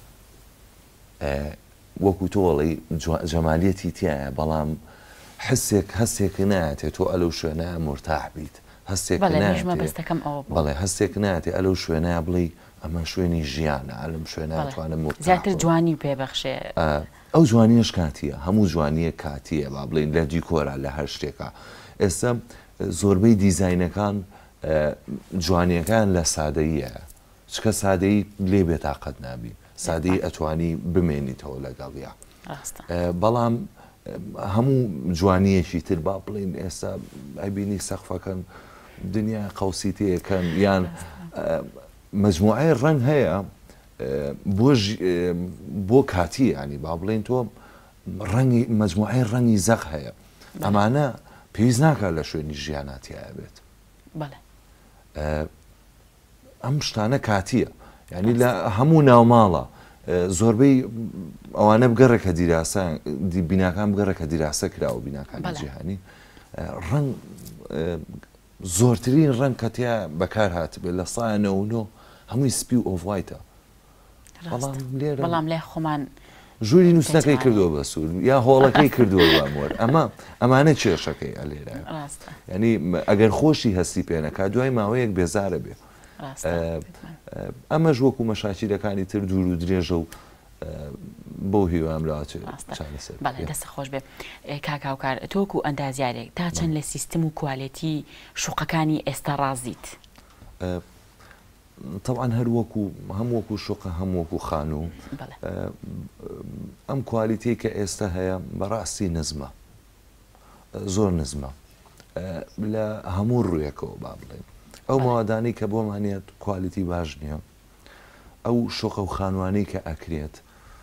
وەکو تۆڵی جەمالیەتی تایە بەڵام حسێک هەستێک ناتێت تۆ ئەلەو شوێنە مرتاح بیت هەستێک بەڵێ هەستێک ناتێ ئەلەو شوێنە بڵی ئەمە شوێنی ژیانە ئەلم شوێنە توانە زیاتر جوانی پێبەخشێ ئەو جوانیش کاتیە هەموو جوانیە کاتیە با بڵین لە دیکۆرە لە هەر شتێکە ئێستا زۆربەی دیزاینەکان جوانیەکان لە سادەیە چکە سادەی لێ بێتاقەت نابی سادەی ئەتوانی بمێنیتەوە لەگەڵیا بەڵام هەموو جوانیەکی تر با بڵین ئێستا ئەبینی سەقفەکەن دنیا قەوسیتەیەکەن یان مەجموعەی ڕەنگ هەیە بۆ کاتی ینی با بڵێن تۆ ڕەنگی مەجموعەی ڕەنگی زەق هەیە ئەمانە پێویست ناکات لە شوێنی ژیاناتیایە بێت ئەم شتانە کاتیە ینی لە هەموو ناوماڵە زۆربەی ئەوانە بگەڕێکە دیراسە بیناکان بگەڕێکە دیراسە کراوە بیناکانی جیهانی ڕەنگ زۆرترین ڕەنگ کەتیا بەکار هاتبێت لە سایە نەوەنۆ هەمووی سپی و ئۆڤایتە بەڵام لای خۆمان ژووری نووسەکەی کردووە بە سوور یا هۆڵەکەی کردووە بامۆر ئەمە ئەمانە کێشەکەی ئەلێرە ینی ئەگەر خۆشی هەستی پێنەکە دوای ماوەیەک بێزارە بێ ئەمەش وەکو مەشاکیلەکانی تر دوور و درێژە و بۆ هیوام لاچێت دەستە خۆش بێ کاکاوکار تۆکو ئەندازیارێک تا چەند لە سیستم و کوالێتی شوقەکانی ئێستا ڕازیت طبعا هەر وەکو هەم وەکو شوقە هەم وەکو خانوو ئەم کوالیتی کە ئێستا هەیە بەڕاستی نزمە زۆر نزمە لە هەموو ڕوویەکەوە با بڵێن ئەو ماوەدانی کە بۆمانێت کوالیتی باش نییە ئەو شۆقە و خانوانی کە ئەکرێت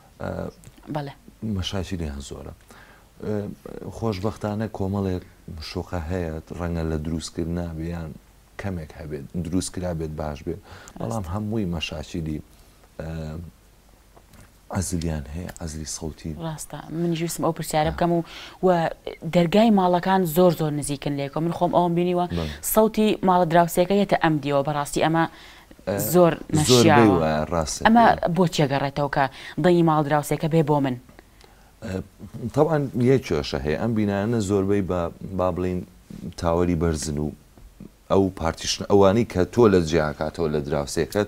مەشاکی لێیان زۆرە. خۆشببختانە کۆمەڵێک شۆقە هەیە ڕەنگە لە دروستکردنا بیان کەمێک هەبێت دروستکرا بێت باش بێت بەڵام هەمووی مەشاچیلی ئەزلیان هەیە ئەزلی سەوتی ڕاستە منیژویستم ئەو پرسیارە بکەم و و دەرگای ماڵەکان زۆر زۆر نزیکن لێکەوە من خۆم ئەوم بینیوە سەوتی ماڵە دراوسێکە هێتە ئەم دیەوە بەڕاستی ئەمە زۆر نەشیاوە ئەمە بۆ چێگەڕێتەوە کە دڵی ماڵ دراوسێکە بێ بۆ من طبعاً یەک کێشە هەیە ئەم بینانە زۆربەی بە با بڵین تاوەری بەرزن و ئەو پارتیشن ئەوانی کە تۆ لە جیاکاتەوە لە دراوسێکت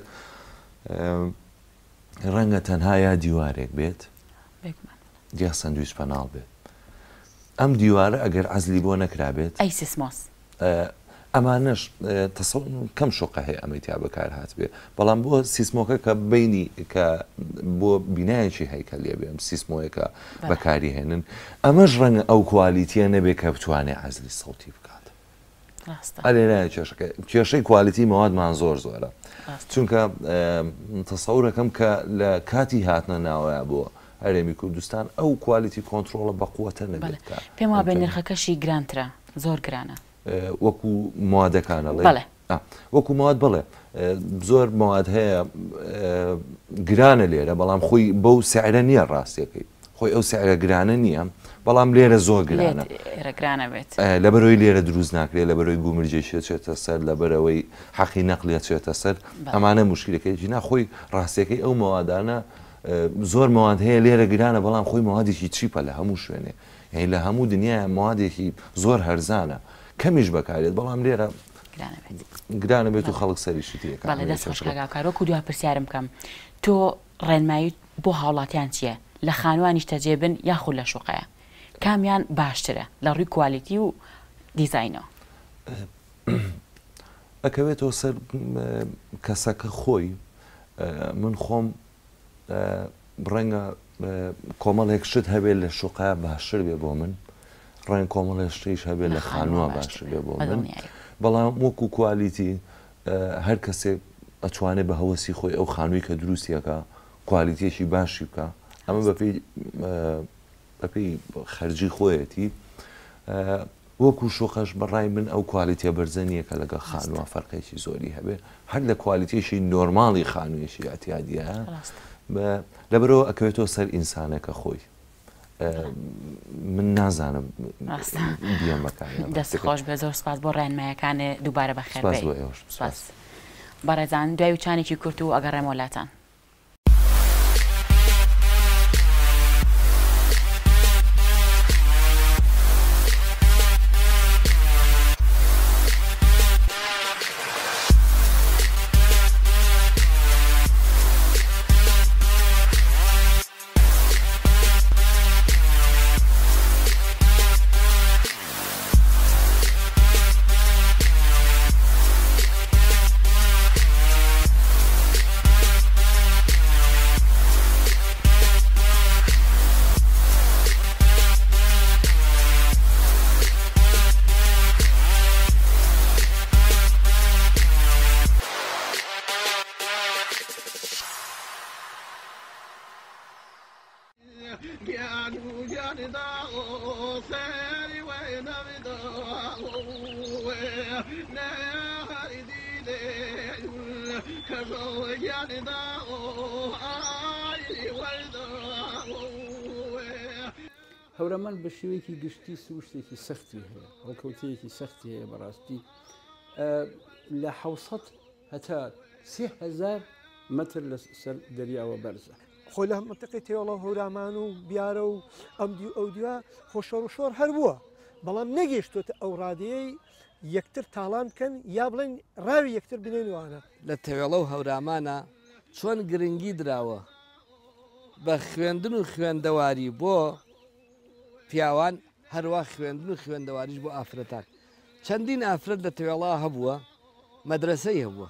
ڕەنگە تەنها یا دیوارێک بێت یا سندویچ پەناڵ بێت ئەم دیوارە ئەگەر عەزلی بۆ نەکرابێت ئەی سیسمۆس ئەمانەش کەم شۆقە هەیە ئەمەیتیا بەکار هات بێ بەڵام بۆ سیسمۆکە کە بینی کە بۆ بینایەکی هەیکە لێ بێ ئەم سیسمۆیەکە بەکاری هێنن ئەمەش ڕەنگە ئەو کوالیتیە نەبێ کە بتوانێت عەزلی سەوتی بکات ئەلێنایە کێشەکە کێشەی کوالیتی مەوادمان زۆر زۆرە چونکە تەسەورەکەم کە لە کاتی هاتنە ناوەیە بۆ هەرێمی کوردستان ئەو کوالیتی کۆنتترۆڵە بەقووەتە نەبێت پێم وا بێ نرخەکەشی گرانترە زۆر گرانە وەکو موادەکانەڵێ وەکو مواد بڵێ زۆر مواد هەیە گرانە لێرە بەڵام خۆی بەو سعرە نییە ڕاستیەکەی خۆی ئەو سعرە گرانە نییە بەڵام لێرە زۆر گرانە لەبەرەوەی لێرە دروست ناکرێت لەبەرەوەی گومرجێشێت چێتە سەر لەبەرەوەی حەقی نەقلیێت چێتە سەر ئەمانە مشکلەکەی ناخۆی ڕاستیەکەی ئەو موادانە زۆر مواد هەیە لێرە گرانە بەڵام خۆی موادێکی چیپە لە هەموو شوێنێ یعنی لە هەموو دنیای موادێکی زۆر هەرزانە کەمیش بەکارێت بەڵام لێرە گرانە بێت و خەڵک سەریشی تێکە بەڵێ دەست خۆشکاکارۆکو دوای پرسیارم بکەم تۆ ڕێنمایی بۆ هاوڵاتیان چییە لە خانوانیش تەجێبن یاخود لە شوقەیە کامیان باشترە لە ڕووی کوالیتی و دیزاینەوە ئەکەوێتەوە سەر کەسەکە خۆی من خۆم ڕەنگە کۆمەڵێک شت هەبێت لە شوقە باشتر بێ بۆ من ڕێن کۆمەڵێ شتیش هەبێت لە خانووە باشتر بێ بۆ من بەڵام وەکو کوالیتی هەر کەسێک ئەتوانێت بە هەوەسی خۆی ئەو خانووی کە دروستیەکە کوالیتیەکی باشی بکە ئەمە بەپێی بەپێی خەرجی خۆیەتی وەکو شۆقەش بەڕای من ئەو کوالیتیە بەرزەنیە کە لەگە خانووە فەرقێکی زۆری هەبێ هەر لە کوالیتیشی نۆرماڵی خانوویەشی ئەتیادیە لەبەرەوە ئەکەوێتەوە سەر ئینسانەکە خۆی من نازانم بیان بەکارێن دەست خۆش بێ زۆر سپاس بۆ ڕێنمایەکانە دووبارە بەخێر بەڕێزان دوای وچانێکی کورت و ئەگەڕێمە وڵاتان هەورەمەند بە شێوەیەکی گشتی سروشتێکی سەختی هەیە هەڵکەوتەیەکی سەختی هەیە بەڕاستی لە حوسەد هەتا سێ هەزار مەتر لە سەر دەریاوە بەرزە خۆی لە منتەقەی تێوەڵە هەورامان و بیارە و ئەم دی ئەو دیوە خۆشەڕ و شۆر هەر بووە بەڵام نەگەیشتوتە ئەو ڕادەیەی یەکتر تاڵان بکەن یا بڵێن ڕاوی یەکتر بنێنوانە لە تێوێڵە و هەورامانە چۆن گرنگی دراوە بە خوێندن و خوێندەواری بۆ پیاوان هەروە خوێندن و خوێندەواریش بۆ ئافرەتان چەندین ئافرەت لە تێوێڵا هەبووە مەدرسەی هەبووە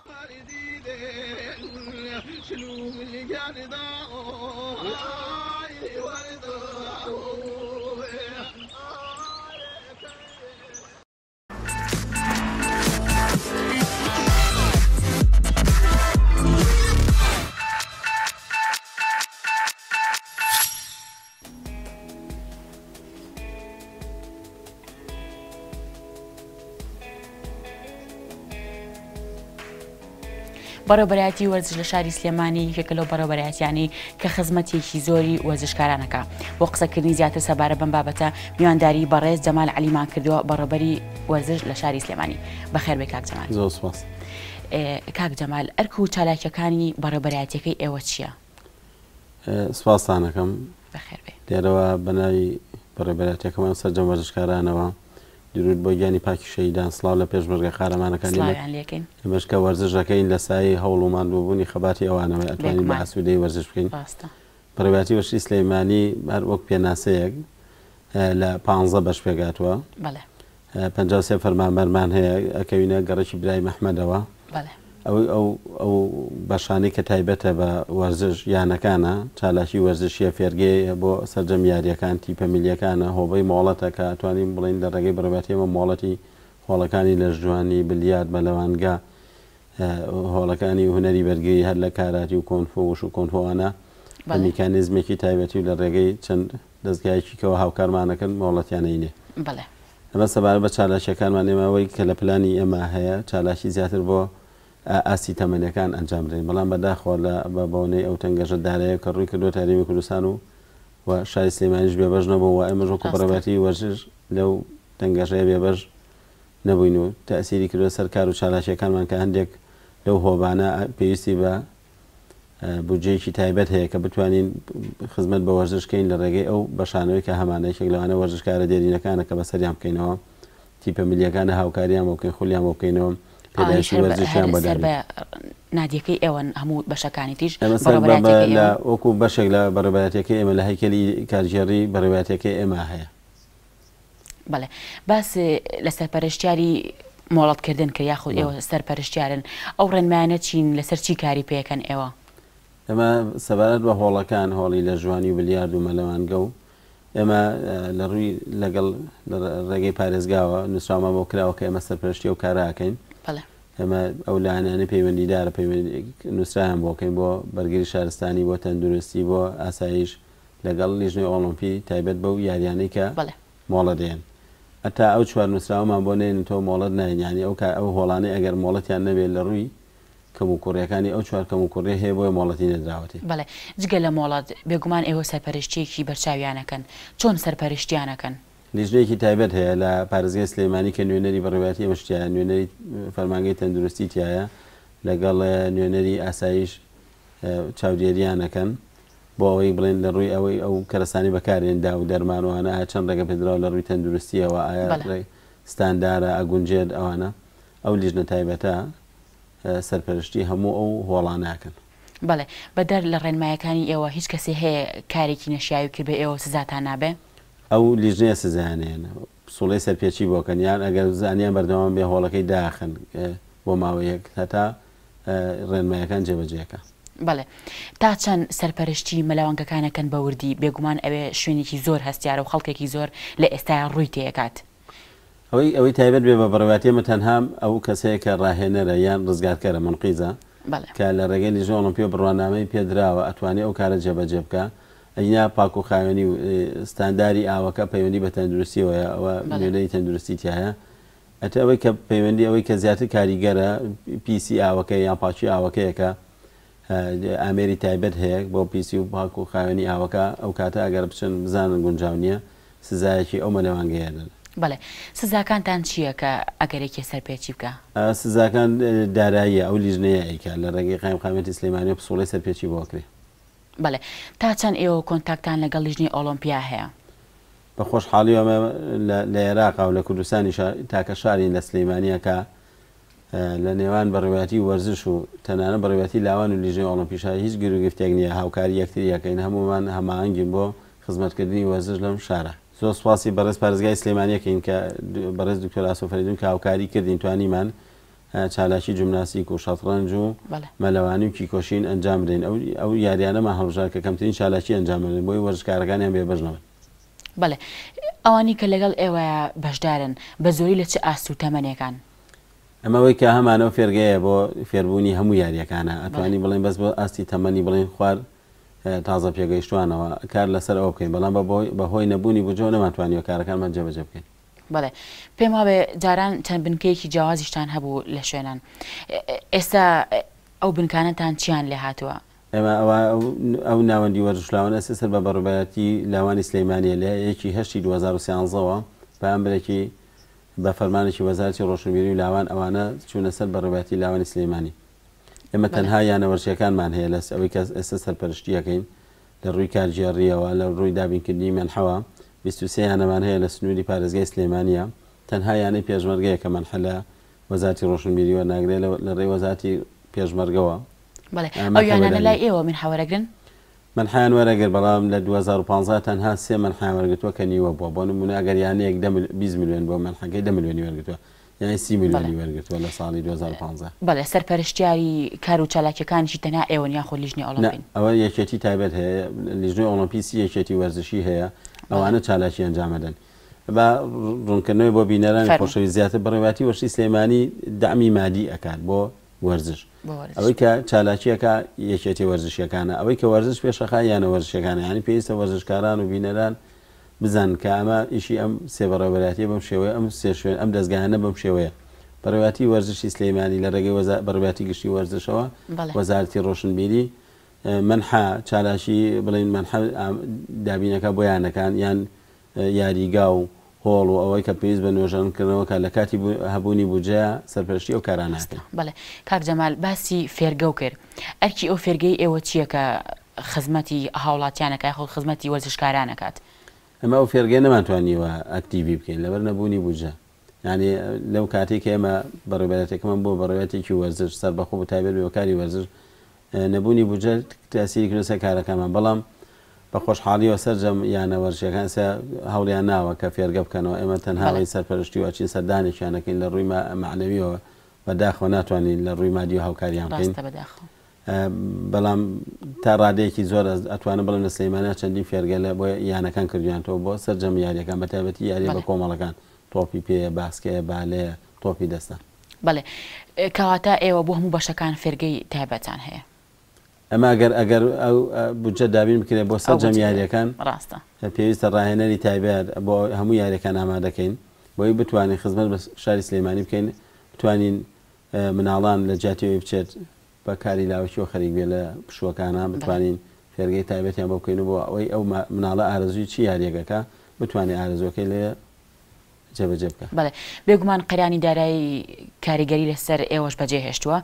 بەڕێوەبەرایەتی وەرزش لە شاری سلێمانی یەکێکە لەو بەڕێوەبەرایەتیانەی کە خزمەتێکی زۆری وەرزشکارانەکە. بۆ قسەکردنی زیاتر سەبارە بەم بابەتە میوانداری بەڕێز جەمال عەلیمان کردووە بەڕێوەبەری وەرزش لە شاری سلێمانی. بەخێر بێ کاک جەمال. زۆر سوپاس. کاک جەمال ئەرک و چالاکیەکانی بەڕێوەبەرایەتیەکەی ئێوە چییە؟ سوپاسانەکەم. بەخێر بێ. لێرەوە بەناوی بەڕێوەبەرایەتیەکەمان سەرجەم وەرزشکارانەوە درود بۆ گیانی پاکی شەیدان سڵاو لە پێشمەرگە قارەمانەکانی ئێمەش کە وەرزش دەکەین لە سایه هەوڵ و ماندووبوونی خەباتی ئەوانەوەی ئەتوانین بە ئاسوودەی وەرزش بکەین. بەڕێوەبەرایەتی وەرزشی سلەیمانی هەر وەک پێناسەیەک لە پانزە بەش پێگاتووە. پەنجا و سێ فەرمانبەرمان هەیە ئەکەوینە گەڕێکی برای مەحمەدەوە. ئەوەی ئەو ئەو بەشانەی کە تایبەتە بە وەرزش یانەکانە چالاکی وەرزشیە فێرگەیە بۆ سەرجەم یاریەکان تیپە میلیەکانە هۆبەی مۆڵەتە کە توانین بڵین لە ڕێگەی بەڕێوەبەرایەتی ئێمە مۆڵەتی هۆڵەکانی لە ژوانی بلیات بەلەوانگا هۆڵەکانی هونەری بەرگری هەر لە کاراتی و کۆنفۆش و کۆنفۆوانە میکانیزمێکی تایبەتی و لە ڕێگەی چەند دەستگایەکیەوە هاوکارمانەکەن مۆڵەتیانەینێ. ئەمە سەبارەت بە چالاکیەکانمان ئێمەوەی کە لە پلانی ئێمە هەیە چالاکی زیاتر بۆ ئاسی تەمەنیەکان ئەنجام بدەین بەڵام بەداخۆ لە بە بەونەی ئەو تەنگەشە دارەیە کە ڕووی کردووە تاریمی کوردستان و و شاری سلێمانیش بێبەش نەبوو و ئێمەش وەکو بەڕێوەبەرایەتی وەرزش لەو تەنگەشەیە بێبەش نەبووین و تەئسیری کردووە سەر کار و چالاکیەکانمان کە هەندێک لەو هۆبانە پێویستی بە بودجەیەکی تایبەت هەیە کە بتوانین خزمەت بە وەرزشکەین لە ڕێگەی ئەو بەشانەوەی کە هەمانەیەکێک لەوانە وەرزشکارە دێرینەکانە کە بەسەریان بکەینەوە تیپە میلیەکانە هاوکاریان بۆ بکەین خولیان بۆ بکەینەوە نادیەکەی ئێوەن هەموو بەشەکانی تیش وەکو بەشێک لە بەڕێوەبەرایەتیەکەی ئێمە لە هەیکەلی کارژێڕی بەڕێوەبەرایەتیەکەی ئێمە هەیە. بەڵێ باس لە سەرپەرشتیاری مۆڵەتکردن کە یاخود ئێوە سەرپەرشتیارن ئەو ڕێنمایانە چین لەسەر چی کاری پێەکەن ئێوە؟ ئێمە سەبارەت بە هۆڵەکان هۆڵی لە ژوانی و بلیارد و مەلەوانگە و ئێمە لە ڕووی لەگەڵ ڕێگەی پارێزگاوە نووسراومە بۆ کراوە کە ئێمە سەرپەرشتی و کاراکەین. ئەمە ئەو لایەنانە پەیوەندیدارە نووسرایان بۆکەین بۆ بەرگری شارستانی بۆ تەندروستی بۆ ئاسایش لەگەڵ لیژنەی ئۆڵۆمپی تایبەت بەو یاریانەی کە مۆڵە دێن ئەتا ئەو چوار نووسراومان بۆ نێن تۆ مۆڵەت ناینیانی ئەو ئەو هۆڵانەی ئەگەر مۆڵەتیان نەبێت لە ڕووی کەم و کوڕیەکانی ئەو چوار کەم و کوڕێ هەیە بۆی مۆڵەتی نەدراوەتی. بەڵێ جگە لە مۆڵەت بێگومان ئێوە سەرپەرشتیەکی بەرچاویانەکەن چۆن سەرپەرشتیانەکەن؟ لیژنەیەکی تایبەت هەیە لە پارێزگای سلێمانی کە نوێنەری بەڕێوەبەرایەتی ئێمەشتیایە نوێنەری فەرمانگەی تەندروستی تایە لەگەڵ نوێنەری ئاسایش چاودێریانەکەن بۆ ئەوەی بڵێن لە ڕووی ئەوەی ئەو کەرەسانی بەکارێندا و دەرمانوانە ئایا چەند ڕێگە پێدراوە لە ڕووی تەندروستیەوە ئایا ستاندارە ئەگونجێت ئەوانە ئەو لیژنە تایبەتە سەرپەرشتی هەموو ئەو هۆڵانەکەن. بەڵێ بەدەر لە ڕێنمایەکانی ئێوە هیچ کەسێ هەیە کارێکی نەشیاوی کرد بە ئێوە سزاتان نابێ؟ ئەو لیژنەیە سزایانێنە سوڵەی سەرپێچی بۆکەن یان ئەگەر زانیان بەردەوام بێ هۆڵەکەی داخن بۆ ماوەیەک هەتا ڕێنمایەکان جێبەجێەکە. بەڵێ تا چەند سەرپەرشتی مەلاوانگەکانەکەن بە وردی بێگومان ئەوێ شوێنێکی زۆر هەستیارە و خەڵکێکی زۆر لە ئێستای ڕووی تێکات. ئەوەی ئەوەی تایبەت بێ بە بەڕێوەبەرایەتی ئێمە تەنها ئەو کەسەیە کە ڕاهێنەرە یان ڕزگارکەرە منقیزە کە لە ڕێگەی لیژنەی ئۆڵۆمپی بڕوانامەی پێدراوە ئەتوانێت ئەو کارە جێبەجێ بکە ئەینا پاک و خاوێنی و ستانداری ئاوەکە پەیوەندی بە تەندروستیەوە ئەوە نوێنەی تەندروستی تایە ئەتە ئەوەی کە پەیوەندی ئەوەی کە زیاتر کاریگەرە پیسی ئاوەکە یان پاچی ئاوەکەیەکە ئامێری تایبەت هەیە بۆ پیسی و پاک و خاوێنی ئاوەکە ئەو کاتە ئەگەر بچن بزانن گونجاو نییە سزایەکی ئەو مەلەوانگەیەدەن. بەڵێ سزاکانتان چییە کە ئەگەرێکی سەرپێچی بکە؟ سزاکان داراییە ئەو لیژنەیە ئەیکە لە ڕێگەی قایم قامەتی سلێمانی و پسوڵەی سەرپێچی بۆکرێ. بەڵێ تا چەند ئێوە کۆنتاکتان لەگەڵ لیژنەی ئۆڵۆمپیا هەیە؟ بە خۆشحاڵی ئەمە لە عێراق و لە کوردستانی تاکە شارین لە سلەیمانیەکە لە نێوان بەڕێوەبەرایەتی وەرزش و تەنانە بەڕێوەبەرایەتی لاوان و لیژنەی ئۆڵۆمپیش هیچ گرروگفتێک نییە هاوکاری یەکتریەکەین هەمومان هەماهەنگین بۆ خزمەتکردنی وەرزش لەم شارە. زۆر سوپاسی بەڕێز پارێزگای سلێمانیەکەین کە بەڕێز دکتۆر ئاسۆ فەریدون کە هاوکاری کردین توانیمان چالاکی جیمناستیک و شەترەنج و مەلەوانی و کیکۆشین ئەنجام بدەین ئەو یاریانەمان هەڵبژار کە کەمترین چالاکی ئەنجام بدەین بۆی وەرزشکارەکانیان بێبەشنەوە. بەڵێ ئەوانی کە لەگەڵ ئێوەیە بەشدارن بە زۆری لە چه ئاست و تەمەنێکان؟ ئەمەوەی کە هەمانەوە فێرگەیە بۆ فێربوونی هەموو یاریەکانە ئەتوانی بڵێن بەس بۆ ئاستی تەمەنی بڵێن خوار تازە پێگەیشتوانەوە کار لەسەر ئەوە بکەین بەڵام بەهۆی نەبوونی بجۆ نەماتوانیوە کارەکانمان جێبەجێ بکەین. بەڵێ پێم وابێ جاران چەند بنکەیەکی جیاوازیشتان هەبوو لە شوێنان ئێستا ئەو بنکانەتان چیان لێ هاتووە؟ ئێمە ئەو ناوەندی وەرزشلاوان ئەسەر بە بەڕێبەتی لاوانی سلەیمانیە لە یەکی هەشتی دوو هەزار و سیانزەوە پامبرێکی بە فەرمانێکی وەزارەتی ڕۆشنبیری و لاوان ئەوانە چوونە سەر بەڕێبەتی لاوانی سلەیمانی. ئێمە تەنها یانەوەرشیەکانمان هەیە لەس ئەوەی کە ئێستا سەرپەرشتیەکەین لە ڕووی کارژێڕیەوە لە ڕووی دابینکردنی مەنحەوە بیست و سێ یانەمان هەیە لە سنووری پارێزگای سلێمانیە تەنها یانەی پێشمەرگەیە کە مەنحە وەزارەتی ڕۆشنبیری وەرناگرێت لە ڕێی وەزارەتی پێشمەرگەوە. ئەو یانانە لای ئێوە منحە وەرەگرن؟ منحیان وەرەگر بەڵام لە دوو هەزار و پانزە تەنها سێ منحە وەرگرتووە کە نیوە بووە بۆ نمونە ئەگەر یانەیەک بیست میلیۆن بۆ منحەکەی دە میلیۆنی وەرگرتووە یعنی سی میلیۆنی وەرگرتووە لە ساڵی دوو هەزار و پانزە. بەڵێ سەرپەرشتیاری کار و چالاکیەکانیشی تەنها ئێوە یان خۆ لیژنەی ئۆڵۆمپین؟ ئەوە یەکێتی تایبەت هەیە لیژنەی ئۆڵۆمپیسی یەکێتی وەرزشی هەیە ئەوانە چالاکی ئەنجامەدەن. بە ڕوونکردنەوەی بۆ بینەرانی خۆشەویست زیاتر بەڕێوەتی وەرزشی سلێمانی دامی مادی ئەکات بۆ وەرزش. ئەوەی کە چالاکیەکە یەکێتی وەرزشیەکانە ئەوەی کە وەرزش پێشەخا یانە وەرزشەکانە ینی پێویستە وەرزشکاران و بینەران بزان کە ئەمە ئیشی ئەم سێ بەڕێوەبەرەتی بەم شێوەیە ئەم سێ شوێن ئەم دەستگاهانە بەم شێوەیە. بەڕێوەتی وەرزشی سلەیمانی لە ڕێگەی بەڕێوەتی گشتی وەرزشەوە وەزارەتی ڕۆشنبیری منحە چالاشی بڵین منحە دابینەکە بۆ یانەکان یان یاریگا و هۆڵ و ئەوەی کە پێویست بە نوێژانکردنەوەکە لە کاتی هەبوونی بودجە سەرپەرشتی ئەو کارانەکە. بەڵێ کاک جەمال باسی فێرگە و کرد ئەرکی ئەو فێرگەی ئێوە چییە کە خزمەتی هاوڵاتیانەکە خۆ خزمەتی وەرزشکارانەکات؟ ئەمە ئەو فێرگەی نەمانتوانیوە ئەکتیڤی بکەین لەبەر نەبوونی بودجە. یعنی لەو کاتێک ئێمە بەڕێبەرەتێکمان بۆ بەڕێوەتێکی وەرزش سەربەخۆ بە تایبەت بێوەکاری وەرزش نەبوونی بودجە تاسیری کردە سەر کارەکەمان بەڵام بە خۆشحاڵیەوە سەررجەم یانە وەرزشەکان هەوڵیان ناوە کە فێرگە بکەنەوە ئێمە تەنهاوی سەرپەرشتی و ئەچین سەردانێکیانەکەین لە ڕووی معنەویەوە بەداخەوە ناتوانین لە ڕووی مادی و هاوکاریان بکەین بەڵام تا ڕادەیەکی زۆر ئەتوانە بڵم لە سلەیمانە چەندین فێرگە لە بۆ یانەکان کردویانەوە بۆ سەررجەم یاریەکان بە تایبەتی یاری بە کۆمەڵەکان تۆپی پێ باسکەیە بالەیە تۆپی دەستە. بەڵێ کەواتە ئێوە بۆ هەموو بەشەکان فێرگەی تایبەتان هەیە؟ ئەمە ئەگەر ئەگەر ئەو بودجە دابین بکرێت بۆ سەررجەم یاریەکان ڕاستە پێویستە ڕاهێنەری تایبەت بۆ هەموو یاریەکان ئامادەکەین بۆی بتوانین خزمەت بە شاری سلەیمانی بکەین بتوانین مناڵان لە جیاتیەوەی بچێت بە کاری لاوەکیەوە خەریک بێ لە پشوەکانە بتوانین فێرگەی تایبەتیان بۆ بکەین و بۆ ئەوەی ئەو مناڵە ئارەزووی چی یاریەکەکە بتوانێت ئارەزوەکەی لێ جێبەجێ بکە. بەڵێ بێگومان قەرانی دارایی کاریگەری لەسەر ئێوەش بەجێ هێشتووە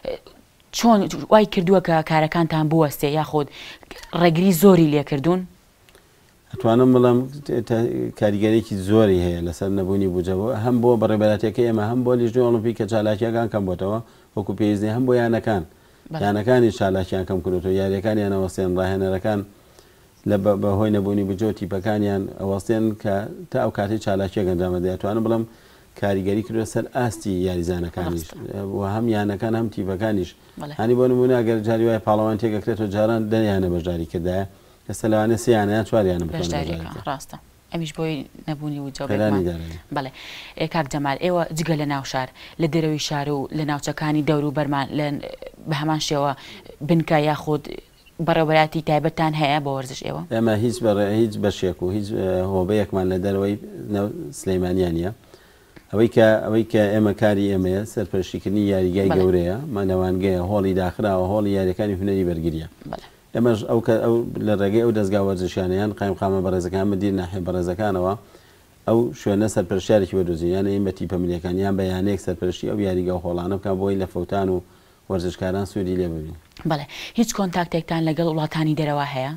چۆن وای کردووە کە کارەکانتان بوەستێ یاخۆت ڕێگری زۆری لێکردوون؟ ئەتوانم بڵم کاریگەرێکی زۆری هەیە لەسەر نەبوونی بودجەوە هەم بۆ بەڕێبەرەتەکە ئێمە هەم بۆ لیژنەی ئۆڵۆمپیک کە چالاکیەکان کەم بۆتەوە وەکو پێویستنی هەم بۆ یانەکان یانەکانی چالاکیان کەم کردوەوە یاریەکان یان ئەوەستێن ڕاهێنەرەکان لە بەهۆی نەبوونی بودجە و تیپەکانیان ئەوەستێن کە تا ئەو کاتی چالاکیەک ئەنجام دەدەن. ئەتوانم بڵم کاریگەری کردوە سەر ئاستی یاریزانەکانیش و هەم یانەکان هەم تیپەکانیش هەنی بۆ نمونە ئەگەر جاری وای پاڵەوان تێگەکرێتەوە جاران دەیانە بەشداری کردایە ئێستا لەوانە سێیانەیە چواریانە ڕاستە ئەمیش بۆی نەبوونی و بەڵێ کاک جەمال ئێوە جگە لە ناو شار لە دەرەوەی شار و لە ناوچەکانی دەور و بەرمان بە هەمان شێوە بنکە یاخود بەڕێوەبەراتی تایبەتان هەیە بۆ وەرزش ئێوە؟ ئێمە هیچ هیچ بەشێک و هیچ هۆبەیەکمان لە دەرەوەی سلەیمانیان نیە. ئەوەی کە ئەوەی کە ئێمە کاری ئێمەیە سەرپەرشتیکردنی یاریگای گەورەیە مانەوانگەیە هۆڵی داخراوە هۆڵی یاریەکانی هونەری بەرگریە. ئێمەش ئەو لە ڕێگەی ئەو دەستگا وەرزشیانیان قایمقامە بەڕێزەکان مدیر ناحیە بەڕێزەکانەوە ئەو شوێنە سەرپەرشتیارێکی وەردۆزی یانە ئین بە تیپەملیەکان یان بەیانەیەک سەرپەرشتی ئەو یاریگا و هۆڵانە بکە بۆی لە فەوتان و وەرزشکاران سوودی لێ ببین. بەڵێ هیچ کۆنتاکتێکتان لەگەڵ وڵاتانی دەرەوە هەیە؟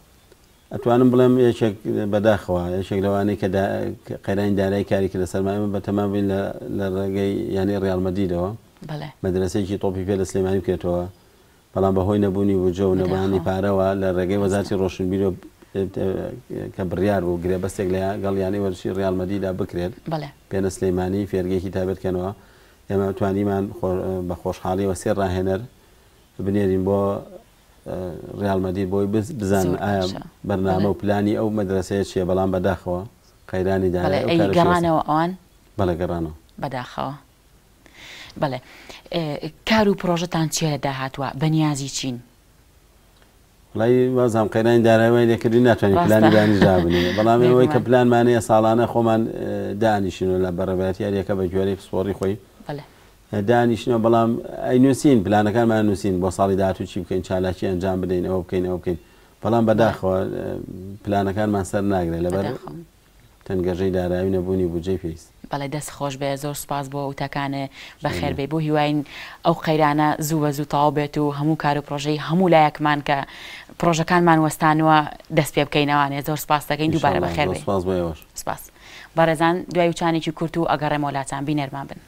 ئەتوانم بڵێم یەکێک بەداخەوە یەکێک لەوانەی کە قەیرانی دارایی کاری کرد لە سەرمایە بە تەمام بین لە ڕێگەی یانی ڕیال مەدریدەوە مەدرسەیەکی تۆپی پێ لە سلێمانی بکرێتەوە بەڵام بەهۆی نەبوونی بودجە و نەبانی پارەوە لە ڕێگەی وەزارەتی ڕۆشنبیری کە بڕیار بوو گرێ بەستێک لە گەڵیانی وەرزشی ڕیال مەدریدا بکرێت پێنە سلێمانی فێرگەیەکی تایبەتکەنەوە ئێمە توانیمان بە خۆشحاڵیەوە سێ ڕاهێنەر بنێرین بۆ ڕیال مەدرید بۆی بزان ئایا بەرنامە و پلانی ئەو مەدرسەیە چیە بەڵام بەداخەوە قەیرانی گەڕانەوە ئەوان بەڵێ گەڕانەوە بەداخەوە. بەڵێ کار و پرۆژەتان چیە لە داهاتوە بەنیازی چین؟ وڵی وازام قەیرانی دارایی لێکردوی ناتوانین پلانی دانیژا بنێ بەڵام ئەوەی کە پلانمانەیە ساڵانە خۆمان دانیشین و لە بەڕێوەتی یاریەکە بە گوێرەی پسپۆڕی خۆی دانیشتنەوە بەڵام ئەینووسین پلانەکانمان نووسین بۆ ساڵی داهاتوو چی بکەین چالاکی ئەنجام بدەین ئەوە بکەین ئەوە بکەین بەڵام بەداخەوە پلانەکانمان سەر ناگرێت لەبەر تەنگەژەی داراوی نەبوونی بودجەی پێویست. بەڵێ دەست خۆش بێ زۆر سپاس بۆ وتەکانە بەخێر بێ بۆ هیواین ئەو قەیرانە زوو بە زوو تەواو بێت و هەموو کار و پرۆژەی هەموو لایەکمان کە پرۆژەکانمان وەستانەوە دەست پێ بکەینەوانێ زۆر سپاس دەکەین دووبارە بەخێر بێ. سپاس بۆ ئێوەش. سپاس. بەڕێزان دوای وچانێکی کورت و ئەگەڕێمە وڵاتان بینەرمان بن.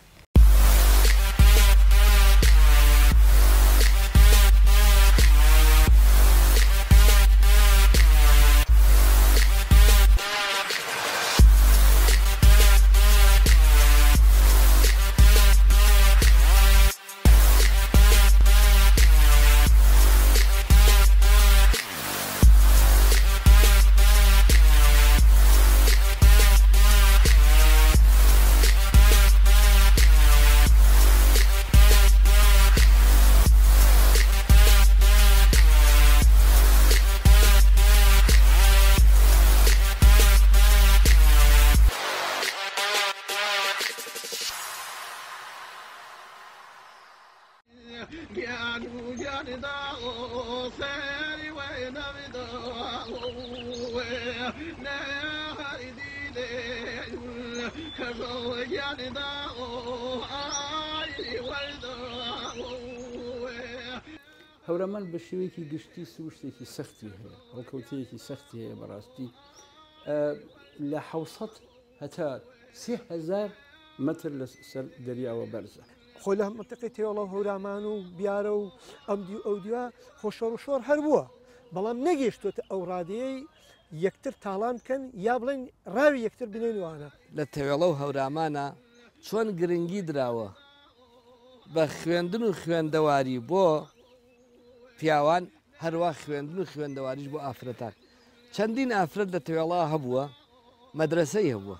هەورەمەند بە شێوەیەکی گشتی سروشتێکی سەختی هەیە هەڵکەوتەیەکی سەختی هەیە بەڕاستی لە حوسەد هەتا سێ هەزار مەتر لەسەر دەریاوە بەرزە خۆ لە منتقی تێوەڵە هەورامان و بیارە و ئەمدی ئەو دیوە خۆشەڕ و شۆر هەر بووە بەڵام نەگەیشتوتە ئەو ڕادەیەی یەکتر تاڵان بکەن یا بڵێن ڕاوی یەکتر بنێنوانە لە تەوێڵە و هەورامانە چۆن گرنگی دراوە بە خوێندن و خوێندەواری بۆ پیاوان هەروە خوێندن و خوێندەواریش بۆ ئافرەتان چەندین ئافرەت لە تەوێڵا هەبووە مەدرسەی هەبووە.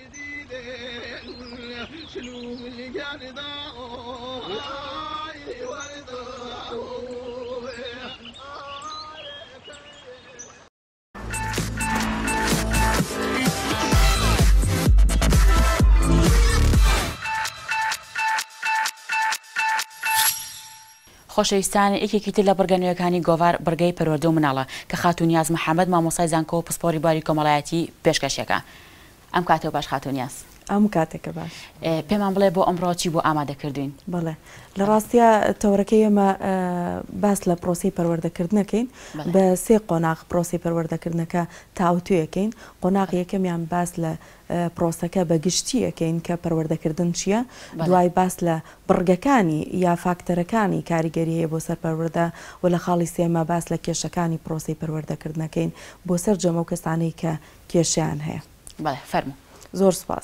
خۆشەویستان یەکێکی تر لە بڕگەنوێیەکانی گۆڤار بڕگەی پەروەردە و مناڵە کە خاتونیاز محەممەد مامۆسای زانکۆ و پسپۆری باری کۆمەڵایەتی پێشکەشەکە ئەم کاتەوە باش خاتونیاز ئەم کاتێکە باش پێمان بڵێ بۆ ئەمڕۆ چی بۆ ئامادەکردوین بڵێ لە ڕاستیە تەورەکەی ئێمە باس لە پرۆسی پەروەردەکردنەکەین بە سێ قۆناغ پرۆسی پەروەردەکردنەکە تاوتویەکەین قۆناغ یەکەمیان باس لە پرۆسەکە بە گشتیەکەین کە پەروەردەکردن چییە دوای باس لە بڕگەکانی یا فاکتەرەکانی کاریگەری هەیە بۆ سەر پەروەردە و لە خاڵی سێمە باس لە کێشەکانی پرۆسی پەروەردەکردنەکەین بۆ سەر جەمە و کەسانەی کە کێشیان هەیە فەرموو زۆر سپاس.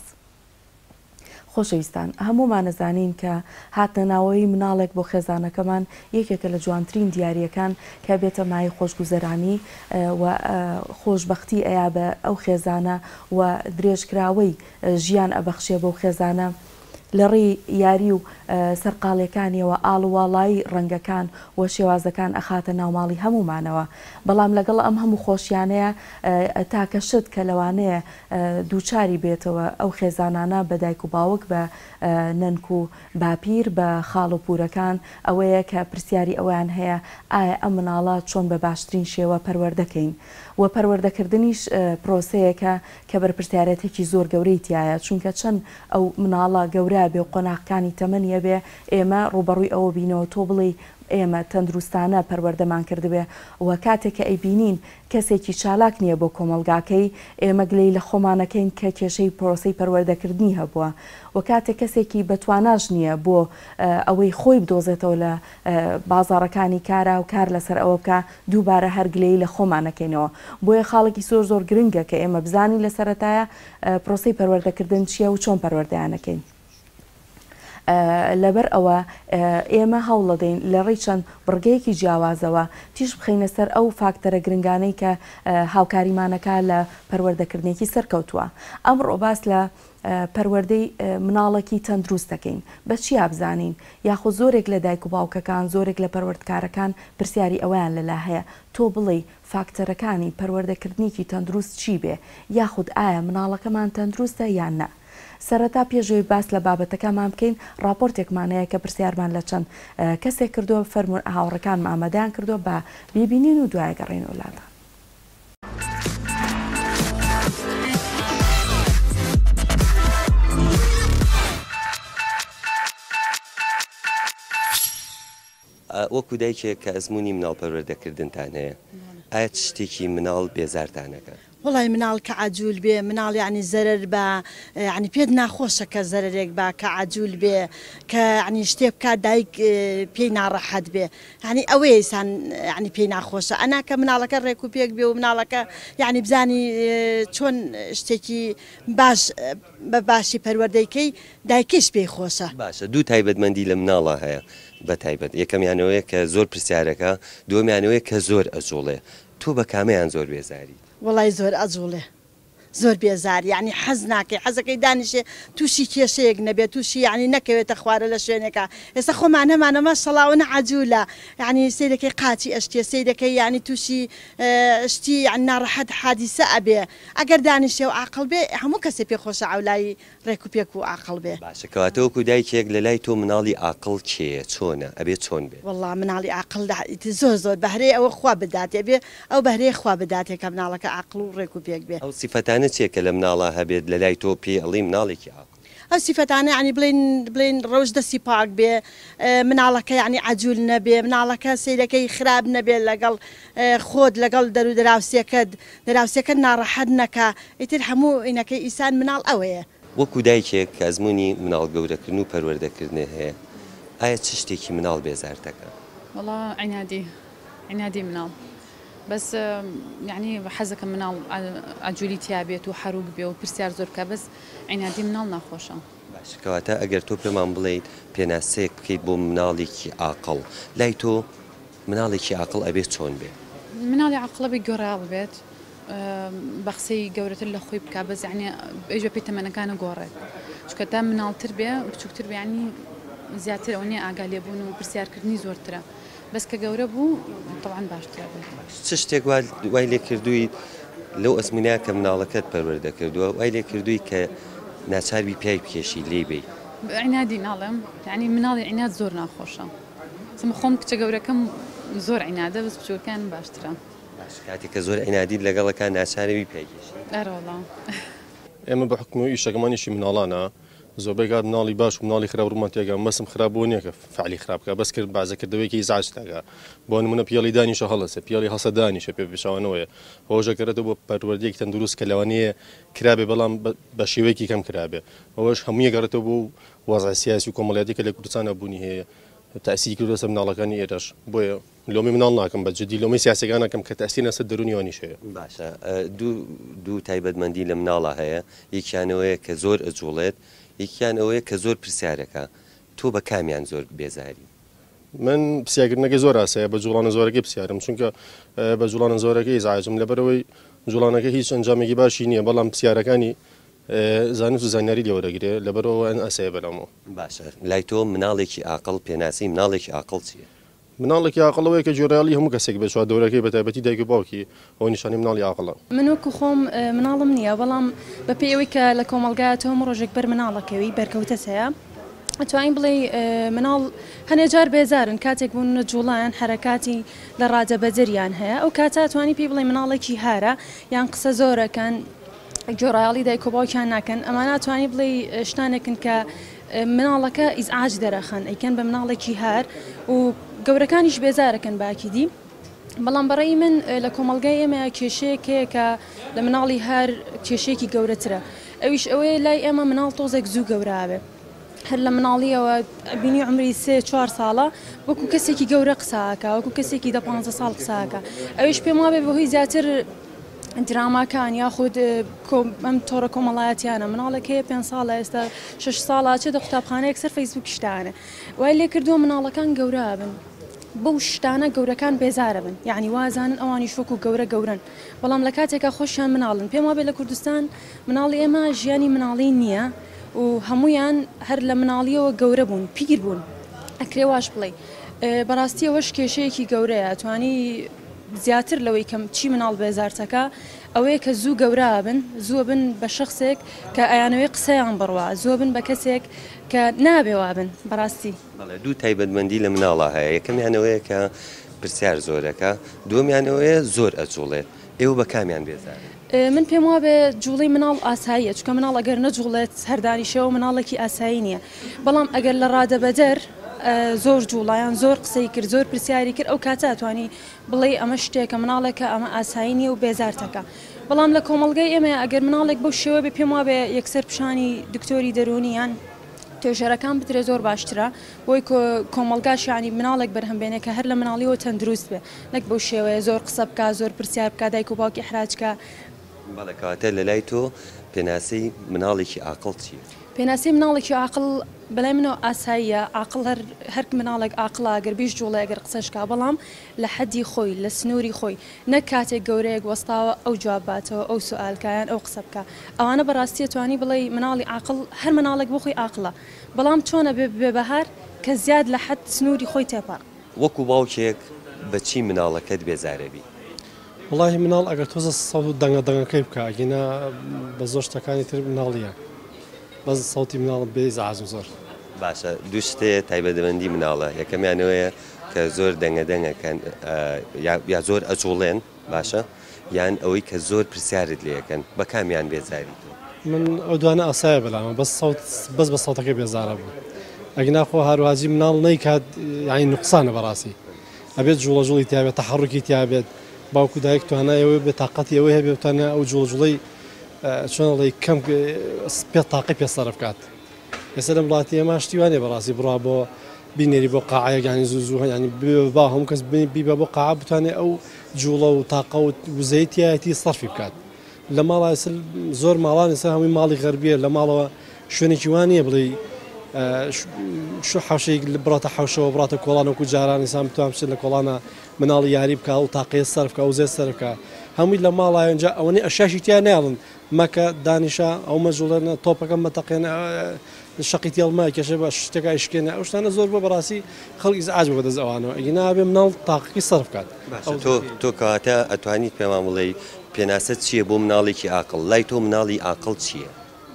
خۆشەویستان هەمومان نەزانین کە هاتنە ناوەی مناڵێک بۆ خێزانەکەمان یەکێکە لە جوانترین دیاریەکان کە بێتە مای خۆشگوزەرانی و خۆشببختی ئەیا بە ئەو خێزانە و درێژکراوەی ژیان ئەبەخشێ بەو خێزانە لە ڕێی یاری و سەرقاڵیەکانیەوە ئاڵوواڵایی ڕەنگەکان و شێوازەکان ئەخاتە ناوماڵی هەمومانەوە بەڵام لەگەڵ ئەم هەموو خۆشیانەیە تاکەشت کە لەوانەیە دووچاری بێتەوە ئەو خێزانانە بە دایک و باوک بە نەنک و باپیر بە خاڵ و پورەکان ئەوەیە کە پرسیاری ئەویان هەیە ئایا ئەم مناڵە چۆن بە باشترین شێوە پەروەردەکەین و پەروەردەکردنیش پرۆسەیەکە کە بەرپرسیارەتێکی زۆر گەورەی تایە چونکە چەند ئەو مناڵە گەورە بێ و قۆناغەکانی تەمەنیە بێ ئێمە ڕوبەڕووی ئەوە بینەوە تۆ بڵێ ئێمە تەندروستانە پەروەردەمان کردبێ و کاتێک کە ئەیبینین کەسێکی چالاک نییە بۆ کۆمەلگاکەی ئێمە گلەی لە خۆمانەکەین کە کێشەی پرۆسەی پەروەردەکردنی هەبووە و کاتێک کەسێکی بەتواناش نییە بۆ ئەوەی خۆی بدۆزێتەوە لە بازاڕەکانی کارا و کار لەسەر ئەوە بکە دووبارە هەر گلەی لە خۆمانەکەینەوە بۆیە خاڵێکی زۆر زۆر گرنگە کە ئێمە بزانین لە سەرەتایە پرۆسەی پەروەردەکردن چییە و چۆن پەروەردەیانەکەین. لەبەر ئەوە ئێمە هەوڵ دەدەین لە ڕێی چەند بڕگەیەکی جیاوازەوە تیش بخینە سەر ئەو فاکتەرە گرنگانەی کە هاوکاریمانەکە لە پەروەردەکردنێکی سەرکەوتووە ئەمڕۆ باس لە پەروەردەی مناڵێکی تەندروست دەکەین بە چی بزانین یاخود زۆرێک لە دایک و باوکەکان زۆرێک لە پەروەردکارەکان پرسیاری ئەویان لەلا هەیە تۆ بڵێ فاکتەرەکانی پەروەردەکردنیکی تەندروست چی بێ یاخود ئایا مناڵەکەمان تەندروستە یان نە سەرەتا پێشەوەی باس لە بابەتەکەمان بکەین راپۆرتێکمانەیە کە پرسیارمان لە چەند کەسێک کردووە فەرمونون هاوڕەکان ئامادەیان کردو بە بیبینین و دوای گەڕین وڵاتە. وەکو دایکێک کە ئەزمموی مناڵ پەروەردەکردنتان هەیە ئایا شتێکی مناڵ بێزارتانەکە؟ وڵی مناڵ کە عجول بێ مناڵ ینی زەرر بە ینی پێت ناخۆشە کە زەرێک بە کە عجول بێ کە ینی شتێ بکات دایک پێی ناڕەحەت بێ ینی ئەوەیسان ینی پێی ناخۆشە ئەنا کە مناڵەکە ڕێک و پێک بێ و مناڵەکە ینی بزانی چۆن شتێکی باش بە باشی پەروەردەیکەی دایکش پێی خۆشە. باشە دوو تایبەتمەندی لە مناڵە هەیە بە تایبەت یەکەمیانەوەی کە زۆر پرسیارەکە دووەمیانەوەی کە زۆر ئەجوڵێ تۆ بە کامەیان زۆر بێزاری؟ وڵی زۆر ئەجوڵێ زۆر بێزار یعنی حەز ناکەی حەزەکەی دانیشێ تووشی کێشەیەک نەبێت تووشی ینی نەکەوێتە خوارە لە شوێنێکە ئێستا خۆمان هەمانەمە سەڵاوە عجوولە ینی سیرەکەی قاچی ئەشتێ سیرەکەی ینی تووشی شتی ناڕەحەت حادیسە ئەبێ ئەگەر دانیشێ و عاقڵ بێ هەموو کەسێ پێ خۆشە ئەولایی ڕێک و پێک و عاقڵ بێ. باشە کەواتەوەکو دایکێک لە لای تۆ مناڵی عاقڵ کێیە چۆنە ئەبێ چۆن بێ؟ وڵا مناڵی عاقڵ زۆر زۆر بەهرێ ئەوە خوا بداتێ بێ ئەو بەهرێ خوا بداتێ کە مناڵەکە عاقڵ و ڕێک و پێک بێ. ئەو سیفەتانە چێکە لە مناڵە هەبێت لە لای تۆ پێ ئەڵی مناڵێکی عاقڵ؟ ئەو سیفەتانە ینی بڵین بڵین ڕۆژ دەستی پاک بێ مناڵەکە ینی عجول نەبێ مناڵەکە سیرەکەی خراپ نەبێ لەگەڵ خۆت لەگەڵ دەرو دراوسەکەت دراوسەکە ناڕەحەت نەکە ئیتر هەموو ئینەکەی ئیسان مناڵ ئەوەیە. وەکو دایکێک کە ئەزمموی مناڵ گەورەکردن و پەروەردەکردنێ هەیە ئایا چ شتێکی مناڵ بێزارتەکە؟ وڵا عینادی عینادی مناڵ بەس یعنی حەزەکە مناڵ ئاجووری تیابێت و حەروک بێ و پرسیار زۆر بکە بەس عینادی مناڵ ناخۆشە. باشکەواتە ئەگەر تۆ پێمان بڵیت پێناسەیەک بکەیت بۆ مناڵێکی عاقڵ لای تۆ مناڵێکی عاقڵ ئەبێت چۆن بێ؟ مناڵی عاقڵە بێ گۆڕاو بێت بە قسەی گەورەتر لە خۆی بکە بەس یعنی ئێژە پێی تەمەنەکانە گۆڕێت چکە تا مناڵتر بێ بچووکتر بێ ینی زیاتر ئەو نیە ئاگا لێبوون و پرسیارکردنی زۆرترە بەس کە گەورە بوو تەوان باشترە بێت. چ شتێک وای لێ کردووی لەو ئەزمونیا کە مناڵەکەت پەروەردە کردووە وای لێ کردووی کە ناچاربی پیای بکێشی لێ بێ؟ عینادی ناڵێم ینی مناڵی عینات زۆر ناخۆشە سم خۆم کچە گەورەکەم زۆر عینادە بەس بچووکان باشترە. باش کاتێک کە زۆر عینادی لەگەڵەکان ناچارەوی پیاگەشی؟ ئەرەوەڵام ئێمە بە حکم ئیشەکەمانیشی مناڵانە زۆربەی کات مناڵی باش و مناڵی خراپ ڕوومان تێگە مەسم خراپ بۆ نییە کە فعلی خراپکە بەس کرد بازەکردەوەیکی ئیزعاجتەکە بۆ نمونە پیاڵی دانیشە هەڵەسە پیاڵی هەسە دانیشە پێ پیشاوانەوەیە هۆژەکەرێتەوە بۆ پەروەردەیەکی تەندروست کە لەوانەیە کرابێ بەڵام بە شێوەیەکی کەم کرابێ ئەوەش هەموو یەگەڕێتەوە بۆ وەزای سیاسی و کۆمەڵایەتی کە لە کوردستانە بوونی هەیە تاسی کردو لەسەر مناڵەکانی ئێرەش بۆیە لۆمی مناڵ ناکەم بە جدی لۆمی سیاسەکان ناکەم کە تاسی لەسەر دەرونیوانیش هەیە. باشە دوو دوو تایبەتمەندی لە مناڵە هەیە یەکیانەوەیە کە زۆر ئەجوڵێت یەکیان ئەوەیە کە زۆر پرسیارەکە تۆ بە کامیان زۆر بێزاری؟ من پرسیارکردنەکەی زۆر ئاسایە بە جوڵانە زۆرەکەی پرسیارم چونکە بە جوڵانە زۆرەکەی زعاجم لەبەرەوەی جوڵانەکە هیچ ئەنجامێکی باشی نییە بەڵام پرسیارەکانی زانست و زانیاری لێوەرەگرێ لەبەرەوە ئەن ئاسایە بەلامەوە. باشە لای تۆ مناڵێکی عاقڵ پێناسی مناڵێکی عاقڵ چییە؟ مناڵێکی عاقڵەوەی کە جۆرەیاڵی هەموو کەسێک بێشوا دەورەکەی بە تایبەتی دایک و باوکی ئەو نیشانی مناڵی عاقڵە. من وەکو خۆم مناڵم نییە بەڵام بە پێیەوەی کە لە کۆمەلگایەوە هەموو ڕۆژێک بەر مناڵەکەوی بەرکەوتەس هەیە ئەتوانین بڵێ مناڵ هەنێجار بێزارن کاتێک بوون جوڵیان حرەکاتی لە ڕادە بەجریان هەیە ئەو کاتە توانی پێی بڵێ مناڵێکی هارە یان قسە زۆرەکەن جۆرایاڵی دایک و باوکیان ناکەن ئەمە ناتوانانی بڵێ شتانێکن کە مناڵەکە ئیزعاج دەرەخەن ئەیکەن بە مناڵێکی هار و گەورەکانیش بێزارەکەن باکیدی بەڵام بەڕێی من لە کۆمەلگای ئێمە کێشەیەکەیە کە لە مناڵی هەر کێشەیەکی گەورەترە ئەویش ئەوەیە لای ئێمە مناڵ تۆزێک زوو گەورابێ هەر لە مناڵیەوە بینی عمری سێ چوار ساڵە وەکو کەسێکی گەورە قساکە وەکو کەسێکی دە پانزە ساڵ قساکە ئەویش پێم وابێ بەهۆی زیاتر دراماکان یاخود ئەم تۆڕە کۆمەڵایەتیانە مناڵێک هەیە پێنج ساڵە ئێستا شش ساڵە چێ دە قوتابخانەیەک سەر فەیسبوک شتانە وای لێ کردووە مناڵەکان گەورە بن بەو شتانە گەورەکان بێزارە بن یعنی وازانن ئەوانی شوەکو گەورە گەورن بەڵام لە کاتێکە خۆشیان مناڵن پێم وابێ لە کوردستان مناڵی ئێمە ژیانی مناڵی نییە و هەمویان هەر لە مناڵیەوە گەورە بوون پیر بوون ئەکرێ واش بڵێ بەڕاستی ئەوەش کێشەیەکی گەورەیە توانی زیاتر لەوەی کەم چی مناڵ بێزارتەکە ئەوەیە کە زوو گەورە بن زووە بن بە شخصێک کە ئەیانەوەی قسەیان بڕوە زووە بن بە کەسێک کە نابێوا بن بەڕاستی دوو تایبەتمەندی لە مناڵە هەیە یەکەمیانەوەیە کە پرسیار زۆرەکە دووەمیانەوەیە زۆر ئەجوڵێت ئێوە بە کامیان بێزار من پێم وابێ جوڵی مناڵ ئاساییە چکە مناڵ ئەگەر نەجوڵێت هەردانیشەوە مناڵێکی ئاسایی نییە بەڵام ئەگەر لە ڕادەبەدەر زۆر جوڵایان زۆر قسەی کرد زۆر پرسیاری کرد ئەو کاتە توانی بڵێ ئەمە شتێکە مناڵێکە ئەمە ئاسایی نیە و بێزارتەکە بەڵام لە کۆمەلگای ئێمە ئەگەر مناڵێک بەو شێوە بێ پێم وابێ یەکسەر پیشانی دکتۆری دەرونیان توێژەرەکان بترێ زۆر باشترە بۆی کۆمەلگاشانی مناڵێک بەرهەمبێنێ کە هەر لە مناڵیەوە تەندروست بێ نەک بەو شێوەیە زۆر قسە بکە زۆر پرسیار بکە دایک و باوکی حراجکە بەڵێکاتە لە لای تۆ پێناسی مناڵێکی عاقڵ چیە؟ پێناسی مناڵێکی عاقڵ بەلای منەوە ئاساییە عاقڵ هەر مناڵێک عاقڵا گەر بیش جوڵێ ئەگەر قسەشکا بەڵام لە حەدی خۆی لە سنووری خۆی نەک کاتێک گەورەیەک وەستاوە ئەو جواباتەوە ئەو سوالکایان ئەو قسە بکە ئەوانە بەڕاستی توانی بڵێ مناڵی عاقڵ هەر مناڵێک بۆ خۆی عاقڵە بەڵام چۆنە بێ بەهار کە زیاد لە حەد سنووری خۆی تێپەڕ وەکو باوکێک بەچی مناڵەکەت بێزارەبی وڵی مناڵ ئەگەر تۆزە سەوت و دەنگە دەنگەکەی بکە گینا بە زۆر شتەکانی تر مناڵیە بەس سەوتی مناڵ بێ زعازم زۆر باشە دوو شتەیە تایبەتمەندی مناڵە یەکەمیانەوەیە کە زۆر دەنگە دەنگەکەن یا زۆر ئەجوڵێن باشە یان ئەوەی کە زۆر پرسیارت لێەکەن بە کامیان بێزاری من ئەو دوانە ئاسایە بەلامە بەس بەس بە سەوتەکە بێزارە بوو ئەگەناخۆ هەروازی مناڵ نەیکات یانی نوقسانە بەڕاستی ئەبێت جوڵە جوڵی تیابێت تەحەڕوکی تیابێت باوکو دایک توانایەوە بێت تااقەتی ئەوەی هەبێ توانە ئەو جوڵ جوڵی چۆنڵی کەم پێ تاقی پێسەر بکات ئێستا لەم وڵاتی ئێمە شتیوانێ بەڕاستی بڕا بۆ بینێری بۆ قاعەکانی زوو زوو ینی با هەموو کەس بیبە بۆ قاع بتوانێت ئەو جوڵە و تاقە و وزەیەتیایەتی سەرفی بکات لە ماڵ زۆر ماڵان ئێستا هەمووی ماڵی غەربیە لە ماڵەوە شوێنێکی وانە بڵێ شو حوشەیەک بڕاتە حوشەوە بڕاتە کۆڵانەوەکو جارانی سام بتوان بچێت لە کۆڵانە مناڵی یاری بکە و تاقیە سەرف بکە و زێ سەر بکە هەمووی لە ماڵایەنجا ئەوەی ئەشاشی تیان ناڵن مەکە دانیشە ئەو مەجوڵێنە تۆپەکەم بەتەقێنە شقی تێڵمە کێشە بە شتێکە شکێنە ئەو شتانە زۆر بۆ بەڕاستی خەڵکی زعاج بە بەدەست ئەوانەوە ئەگە نابێ مناڵ تاقیی سەرف بکات تۆ تۆ کەواتە ئەتوانیت پێمان بڵێ پێناسە چییە بۆ مناڵێکی عاقڵ لای تۆ مناڵی عاقڵ چییە؟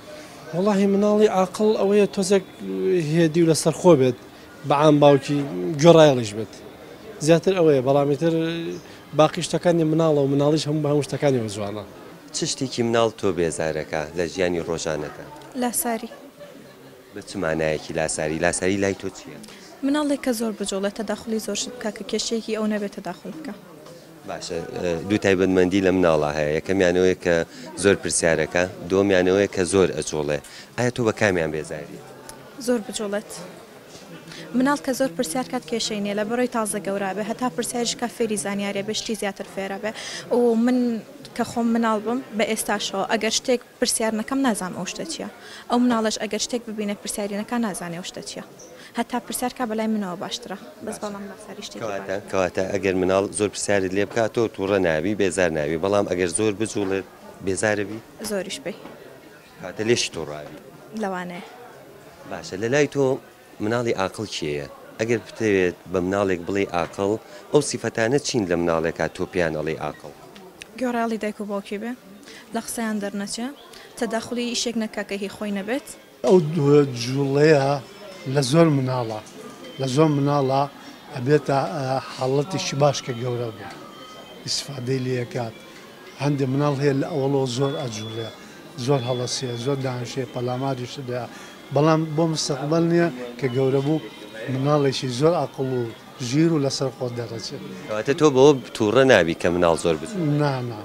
وڵی مناڵی عاقڵ ئەوەیە تۆزێک هێدی و لەسەر خۆ بێت بەعام باوکی گۆڕایڵیش بێت زیاتر ئەوەیە بەڵامیتر باقی شتەکانی مناڵە و مناڵیش هەموو بە هەموو شتەکانی وەجوانە چ شتێکی مناڵ تۆ بێزارەکە لە ژیانی ڕۆژانەکە؟ لاساری بە چ مانایەکی لاساری لاساری لای تۆ چییە؟ مناڵێک کە زۆر بجوڵێت تەداخلی زۆر شت بکە کە کێشەیەکی ئەو نەبێت تەداخل بکە باشە دوو تایبەتمەندی لە مناڵە هەیە یەکەمیانەوەی کە زۆر پرسیارەکە دووەمیانەوەی کە زۆر ئەجوڵێ ئایا تۆ بە کامیان بێزاری؟ زۆر بجوڵێت مناڵ کە زۆر پرسیار کات کێشەی نیە لە بەڕۆی تازە گەورە بێ هەتا پرسیارشکە فێری زانیارێ بەشتی زیاتر فێرە بێ و من کە خۆم مناڵ بم بە ئێستاشەوە ئەگەر شتێک پرسیار نەکەم نازانم ئەو شتە چیە ئەو مناڵش ئەگەر شتێک ببینێ پرسیارینەکە نازانێ ئەو شتە چیە هەتا پرسیارکە بەلای منەوە باشترە بەس بەڵام لاساری شتێک کەواتە ئەگەر مناڵ زۆر پرسیارت لێ بکاتەوە تووڕە ناوی بێزار ناوی بەڵام ئەگەر زۆر بجوڵێت بێزارەبی زۆریش بێ کاتە لێشی تۆڕاوی لەوانەیە باشە لە لای تۆ مناڵی عاقڵ کێیە؟ ئەگەر بتەوێت بە مناڵێک بڵێ عاقڵ ئەو سیفەتانە چین لە مناڵێکا تۆ پێیان ئەڵێ عاقڵ؟ گۆڕاڵی دایک و باوکی بێ لە قسەیان دەرنەچێ تەداخلی ئیشێک نەکا کە هی خۆی نەبێت ئەو جوڵەیە لە زۆر مناڵە لە زۆر مناڵە ئەبێتە حاڵەتیشی باش کە گەورە بوو ئیسفادەی لەکات هەندێک مناڵ هەیە لە ئەوڵەوە زۆر ئەجوڵێ زۆر هەڵەسیە زۆر دانشێ پەلاماری شدە بەڵام بۆ مستەقبەل نییە کە گەورە بوو مناڵێکی زۆر عاقڵ و ژیر و لەسەر خۆ دەڕەچێت کەواتە تۆ بەوە تووڕە نابی کە مناڵ زۆر بچ نانا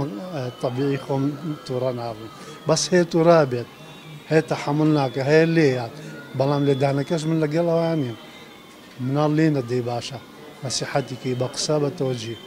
طبیعی خۆم تووڕە نابوو بەس هەیە تووڕا بێت هەیە تەحەمل ناکە هەیە لێیات بەڵام لێدانەکەش من لەگەڵەوە نیم مناڵ لێ نەدەی باشە نەسیحەتێکی بە قسە بە تۆجی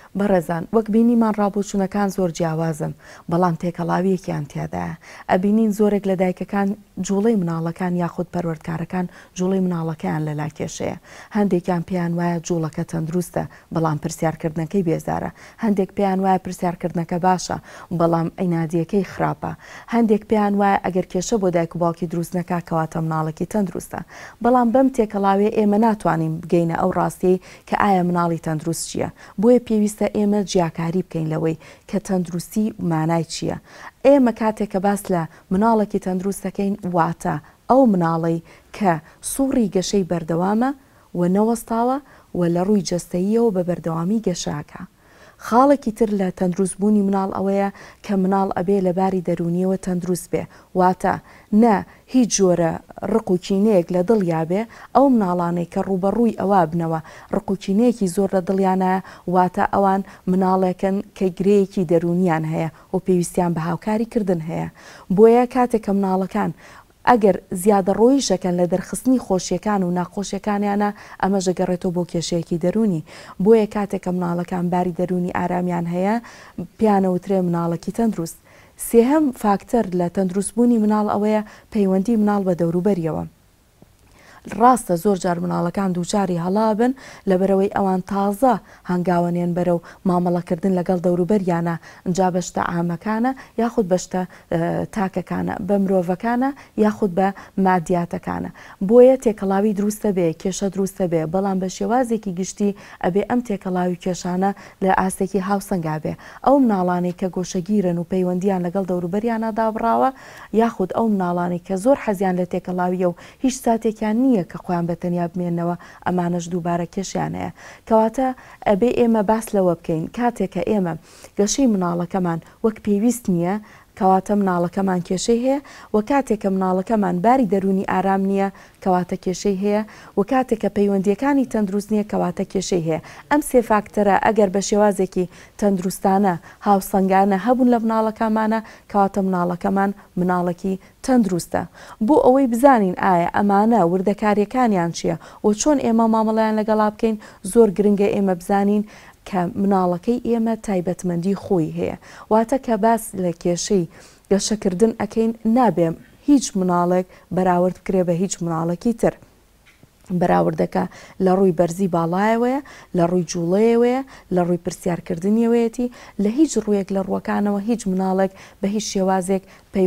بەڕێزان وەک بینیمان ڕابۆچوونەکان زۆر جیاوازن بەڵام تێکەڵاویەکیان تیادایە ئەبینین زۆرێک لە دایکەکان جوڵەی مناڵەکان یاخود پەروەردکارەکان جوڵەی مناڵەکەیان لەلا کێشەیە هەندێکیان پێیان وایە جوڵەکە تەندروستە بەڵام پرسیارکردنەکەی بێزارە هەندێک پێیان وایە پرسیارکردنەکە باشە بەڵام ئەینادیەکەی خراپە هەندێک پێیان وایە ئەگەر کێشە بۆ دایک و باوکی دروست نەکا کەواتە مناڵێکی تەندروستە بەڵام بەم تێکەڵاوێ ئێمە ناتوانین بگەینە ئەو ڕاستی کە ئایا مناڵی تەندروست چییە بۆیە پێویستە ئێمە جیاکاری بکەین لەوەی کە تەندروستی مانای چییە ئێمە کاتێک کە باس لە مناڵێکی تەندروستەکەین واتە ئەو مناڵی کە سووڕی گەشەی بەردەوامە و نەوەستاوە و لە ڕووی جەستەییەوە بە بەردەوامی گەشاکە خاڵێکی تر لە تەندروستبوونی مناڵ ئەوەیە کە مناڵ ئەبێ لە باری دەرونیەوە تەندروست بێ واتە نە هیچ جۆرە ڕق و کینەیەک لە دڵیا بێ ئەو مناڵانەی کە ڕوبەڕووی ئەوە بنەوە ڕق و کینەیەکی زۆر لە دڵیانە واتە ئەوان مناڵێکن کە گرەیەکی دەرونیان هەیە و پێویستیان بە هاوکاریکردن هەیە بۆیە کاتێک کە مناڵەکان ئەگەر زیادە ڕۆیشەکەن لە دەرخستنی خۆشیەکان و ناخۆشیەکانیانە ئەمە ژەگەڕێتەوە بۆ کێشەیەکی دەرونی بۆیە کاتێک کە مناڵەکان باری دەرونی ئارامیان هەیە پیانەوترێ مناڵەکی تەندروست سێهەم فاکتەر لە تەندروستبوونی مناڵ ئەوەیە پەیوەندی مناڵ بە دەوروبەریەوە ڕاستە زۆر جار مناڵەکان دووچاری هەڵابن لەبەرەوەی ئەوان تازە هەنگاوەنێن بەرەو مامەڵەکردن لەگەڵ دەوروبەریانە ئەجا بەشتە ئامەکانە یاخود بەشتە تاکەکانە بە مرۆڤەکانە یاخود بە مادیاتەکانە بۆیە تێکەڵاوی دروستە بێ کێشە دروستە بێ بەڵام بە شێوازێکی گشتی ئەبێ ئەم تێکەڵاوی کێشانە لە ئاستێکی هاوسەنگا بێ ئەو مناڵانەی کە گۆشەگیرن و پەیوەندیان لەگەڵ دەوروبەریانە دابڕاوە یاخود ئەو مناڵانەی کە زۆر حەزیان لە تێکەڵاویە و هیچ ساتێکیان نییە کە خۆیان بەتەنیا بمێنەوە ئەمانەش دووبارە کێشیان هەیە کەواتە ئەبێ ئێمە باس لەوە بکەین کاتێک کە ئێمە گەشەی مناڵەکەمان وەک پێویست نییە کەواتە مناڵەکەمان کێشەی هەیە و کاتێک کە مناڵەکەمان باری دەرونی ئارام نییە کەواتە کێشەی هەیە و کاتێک کە پەیوەندیەکانی تەندروست نییە کەواتە کێشەی هەیە ئەم سێ فاکتەرە ئەگەر بە شێوازێکی تەندروستانە هاوسەنگانە هەبوون لە مناڵەکەمانە کەواتە مناڵەکەمان مناڵێکی تەندروستە بۆ ئەوەی بزانین ئایا ئەمانە وردەکاریەکانیان چییە و چۆن ئێمە مامەڵیان لەگەڵا بکەین زۆر گرنگە ئێمە بزانین کە مناڵەکەی ئێمە تایبەتمەندی خۆی هەیە واتە کە باس لە کێشەی گەشەکردن ئەەکەین نابێم هیچ مناڵێک بەراورد بکرێ بە هیچ مناڵێکی تر بەراوردەکە لە ڕووی بەرزی باڵایەوەیە لە ڕووی جوڵەیەوەیە لە ڕووی پرسیارکردنیەوەیەتی لە هیچ ڕوویەک لە ڕووەکانەوە هیچ مناڵێک بە هیچ شێوازێک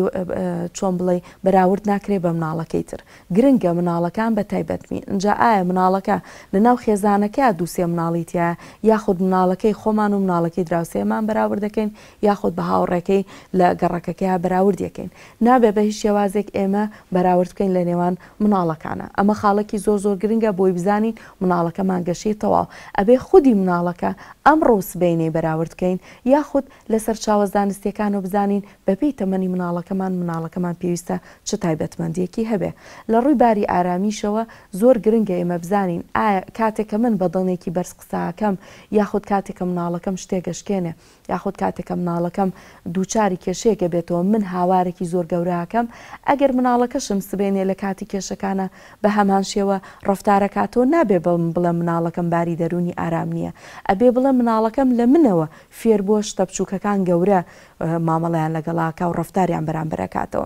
چۆن بڵێ بەراورد ناکرێ بە مناڵەکەی تر گرنگە مناڵەکان بە تایبەتمی اینجا ئایا مناڵەکە لە ناو خێزانەکە دووسێ مناڵیتە یاخود مناڵەکەی خۆمان و مناڵەکەی دراوسێمان بەراورد دەکەین یاخود بە هاوڕێکەکەی لە گەڕەکەکەی بەراورد یەکەین نابێ بە هیچ شێوازێک ئێمە بەراورد بکەین لە نێوان مناڵەکانە ئەمە خاڵێکی زۆر زۆر گرنگە بۆی بزانین مناڵەکەمان گەشەی تەواو ئەبێ خودی مناڵەکە ئەم ڕۆسبینەی بەراورد بکەین یاخود لەسەر چاوەزانستیەکان و بزانین بەپێی تەمەنی مناڵەکەمان مناڵەکەمان پێویستە چه تایبەتمەندیەکی هەبێ لە ڕووی باری ئارامیشەوە زۆر گرنگە ئێمە بزانین ئایا کاتێکە من بەدڵنێکی بەرز قساکەم یاخود کاتێکە مناڵەکەم شتێگەشکێنێ یاخود کاتێکە مناڵەکەم دووچاری کێشەیەکە بێتەوە من هاوارێکی زۆر گەوراکەم ئەگەر مناڵەکەشم سبێنێ لە کاتی کێشەکانە بە هەمان شێوە ڕفتارەکاتەوە نابێ بڵێ مناڵەکەم باری دەرونی ئارام نییە ئەبێ بڵێ مناڵەکەم لە منەوە فێر بۆ شتە بچووکەکان گەورە مامەڵیان لەگەڵاکە و ڕفتاریان بەرامبەرەکاتەوە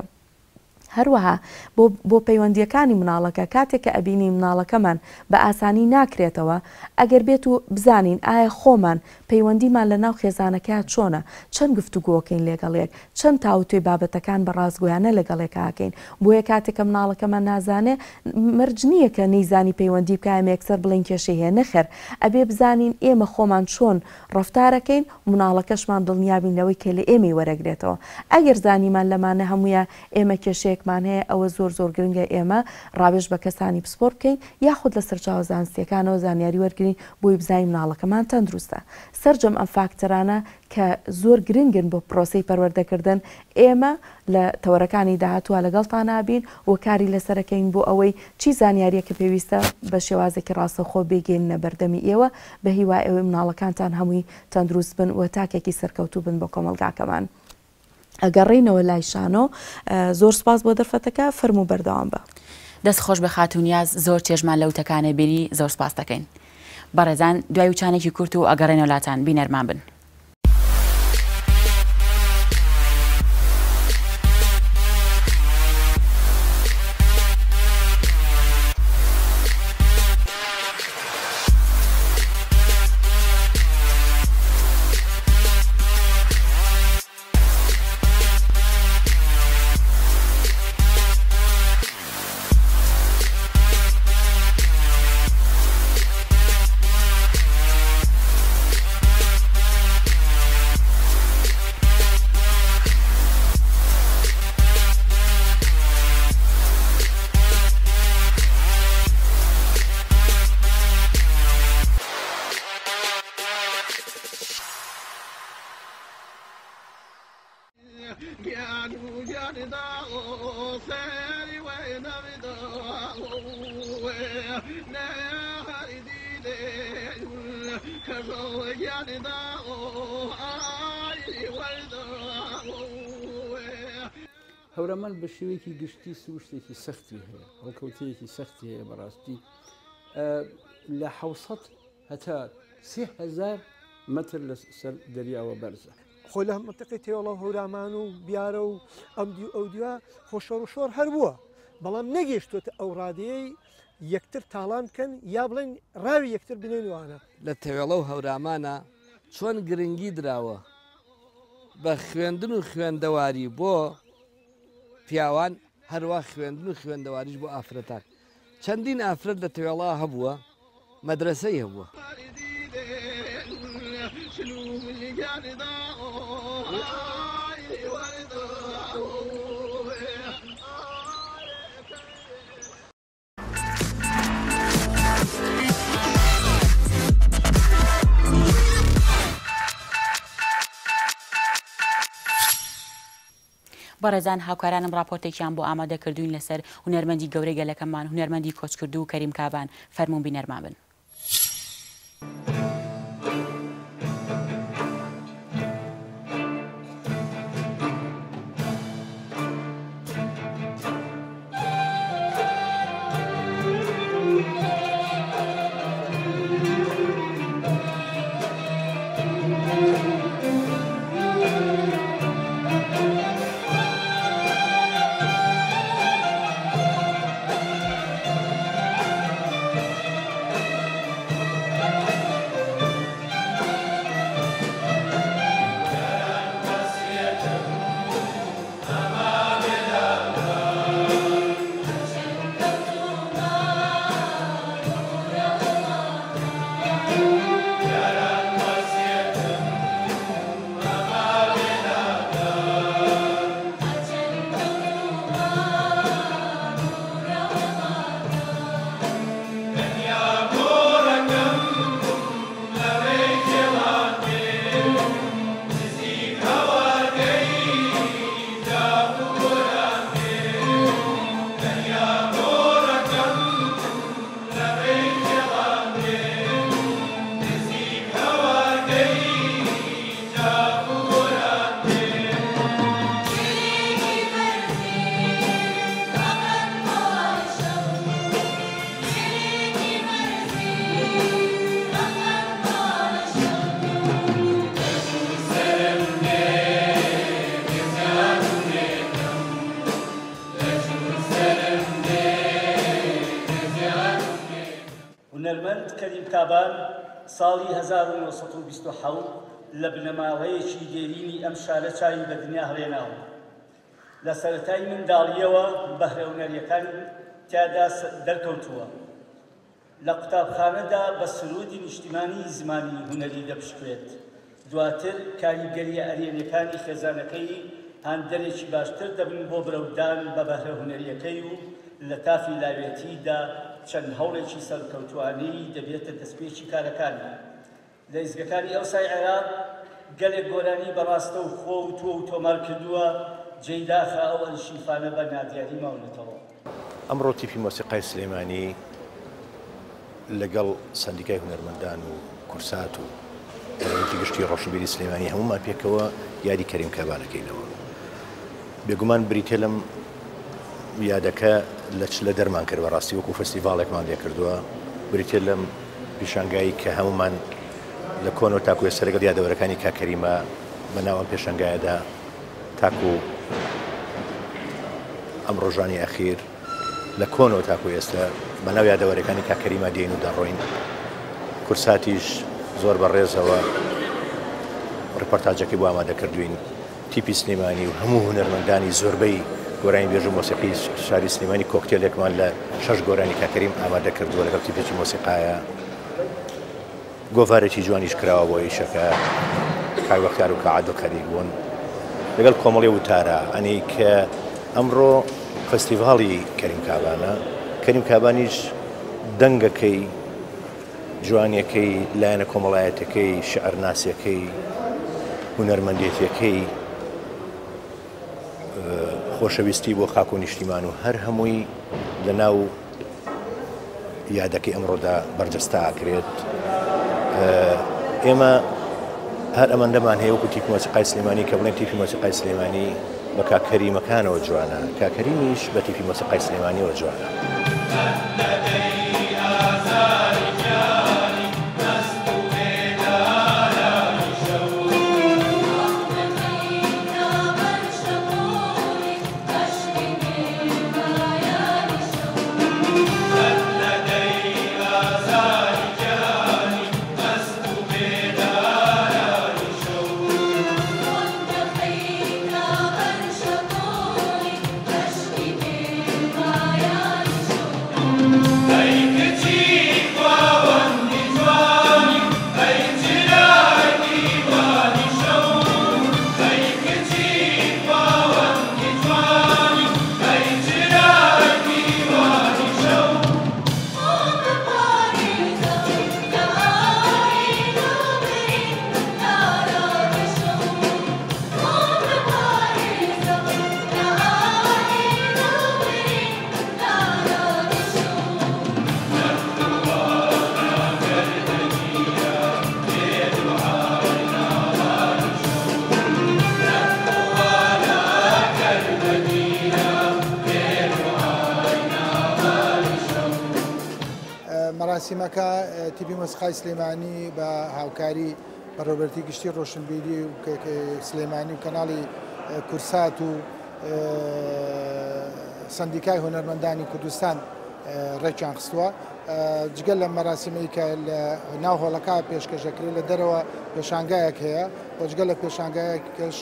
هەروەها بۆ پەیوەندیەکانی مناڵەکە کاتێک کە ئەبینی مناڵەکەمان بە ئاسانی ناکرێتەوە ئەگەر بێت و بزانین ئایا خۆمان پەیوەندیمان لە ناو خێزانەکە چۆنە چەند گفتوگۆکەین لەگەڵێک چەند تاوتوی بابەتەکان بە ڕازگویانە لەگەڵێکاکەین بۆیە کاتێکە مناڵەکەمان نازانێ مرج نییە کە نەیزانی پەیوەندی بکایە یەکسەر بڵین کێشەی هەیە نەخێر ئەبێ بزانین ئێمە خۆمان چۆن ڕفتارەکەین مناڵەکەشمان دڵنیابین لەوەی کە لە ئێمەی وەرەگرێتەوە ئەگەر زانیمان لەمانە هەموویە ئێمە کێشەیەک هەیە ئەوە زۆر زۆر گرنگە ئێمە ڕابێژ بە کەسانی پسپۆر بکەین یاخود لە سەرچاوە زانستیەکانەوە زانیاری وەرگین بۆی بزانین مناڵەکەمان تەندروستە سەرجەم ئەم فاکتەرانە کە زۆر گرنگن بۆ پرۆسەی پەروەردەکردن ئێمە لە تەوەرەکانی داهاتووە لەگەڵتان نابین و کاری لەسەرەکەین بۆ ئەوەی چی زانیاریە کە پێویستە بە شێوازێکی ڕاستەخۆ بێگەینە بەردەمی ئێوە بە هیوای ئەوەی مناڵەکانتان هەمووی تەندروست بن و تاکێکی سەرکەوتوو بن بۆ کۆمەلگاکەمان ئەگەڕێینەوە لای شانۆ زۆر سپاس بۆ دەرفەتەکە فەرموو بەردەوام بە دەست خۆش بە خاتونیاز زۆر چێژمان لەوتەکانە بینی زۆر سپاس دەکەین بەڕێزان دوای وچانێکی کورت و ئەگەڕێنە وڵاتان بینەرمان بن. هەورەمەل بە شێوەیەکی گشتی سروشتێکی سەختی هەیە، هەڵکەوتەیەکی سەختی هەیە بەڕاستی لە حوسەد هەتا سێ هەزار مەتر لەسەر دەریاوە بەرزە. خۆ لە منتەقەی تێوەڵە هەورمان و بیارە و ئەم ئەو دووە خۆشەڕ و شۆر هەر بووە، بەڵام نەگەیشتوتە ئەو ڕادەیەی یەکتر تاڵان بکەن یا بڵێن ڕاوی یەکتر بنێنوانە. لە تێوێڵە و هەورامانە چۆن گرنگی دراوە بە خوێندن و خوێندەواری بۆ پیاوان هەروە خوێندن و خوێندەواریش بۆ ئافرەتان. چەندین ئافرەت لە تێوێڵا هەبووە مەدرسەی هەبووە. بەڕێزان هاوکارانم راپۆرتێکیان بۆ ئامادەکردوین لەسەر هونەرمەندی گەورەی گەلەکەمان هونەرمەندی کۆچکردو و کەریم کابان. فەرموون بینەرمان بن. هونەرمەند کەریم کابان ساڵی هەزار و نۆ سەد و بیست و حەوت لە بنەماڵەیەکی دێرینی ئەم شارە چاوی بە دنیا هەڵێناوە. لە سەرەتای منداڵیەوە بەهرە هونەریەکان تیادا دەرکەوتووە. لە قوتابخانەدا بە سرودی نیشتیمانی زمانی هونەری دەپشکوێت. دواتر کاریگەریە ئەرێنیەکانی خێزانەکەی هاندەرێکی باشتر دەبن بۆ برەودان بە بەهرە هونەریەکەی و لە تافی لاوێتیدا چەند هەوڵێکی سەرکەوتوانەی دەبێتە دەستپێکی کارەکانی. لە ئیزگەکانی ئەوسای عێراق گەلێک گۆرانی بەڕاستە و خۆ و تۆ و تۆمار کردووە جێداخە ئەو ئەنشیفانە بە نادیاری ماونێتەوە. ئەمڕۆ تیپی مۆسیقای سلێمانی لەگەڵ سندیکای هونەرمەندان و کورسات و بەڕێوەتی گشتی ڕۆشنبیری سلێمانی هەمومان پێکەوە یادی کەریم کابانەکەینەوە. بێگومان بریتێ لەم یادەکە لە چ لە دەرمان کرد بەڕاستی وەکو فەستیڤاڵێکمان لێ کردووە بریتێ لەم پیشانگایی کە هەمومان لە کۆن و تاکو ێستا لەگەڵ یادەوەرەکانی کاکەریمە بەناو ئەم پێشانگایەدا تاکو ئەم ڕۆژانی ئەخیر لە کۆن و تاکو ئێستا بەناو یادەوەرەکانی کاکەریمە دێن و دەڕۆین. کورساتیش زۆر بەڕێزەوە ڕپۆرتاژەکەی بۆ ئامادەکردوین. تیپی سلێمانی و هەموو هونەرمەندانی زۆربەی گۆرانی بێژ و مۆسیقی شاری سلێمانی کۆکتێلێکمان لە شەش گۆرانی کاکەریم ئامادە کردووە لەگەڵ تیپێکی مۆسیقایە. گۆڤارێکی جوانیش کراوە بۆ ئیشەکە کاک بەختیار و کاک عەبدولخەلیق بوون لەگەڵ کۆمەڵی وتارە ئەنی کە ئەمڕۆ فەستیڤاڵی کەریم کابانە. کەریم کابانیش دەنگەکەی جوانیەکەی لایەنە کۆمەڵایەتەکەی شعرناسیەکەی هونەرمەندێتیەکەی خۆشەویستی بۆ خاک و نیشتیمان و هەر هەمووی لە ناو یادەکەی ئەمڕۆدا بەرجەستا ئاکرێت. ئێمە هەر ئەمەندەمان هەیە وەکو تیپی مۆسیقای سلێمانی کە بڵێن تیپی مۆسیقای سلێمانی بە کاکەریمەکانەوە جوانە، کاکەریمیش بە تیپی مۆسیقای سلێمانیەوە جوانە. مەراسیمەکە تیپی مۆسیقای سلێمانی بە هاوکاری بەڕێوەبەری گشتی ڕۆشنبیری و سلێمانی و کەناڵی کورسات و سندیکای هونەرمەندانی کوردستان ڕێکیان خستووە. جگەل لە مەراسیمەی کە لە ناو هۆڵەکە پێشکەشەکرێت لە دەرەوە پێشانگایەک هەیە و جگەل لە پێشانگایەکەش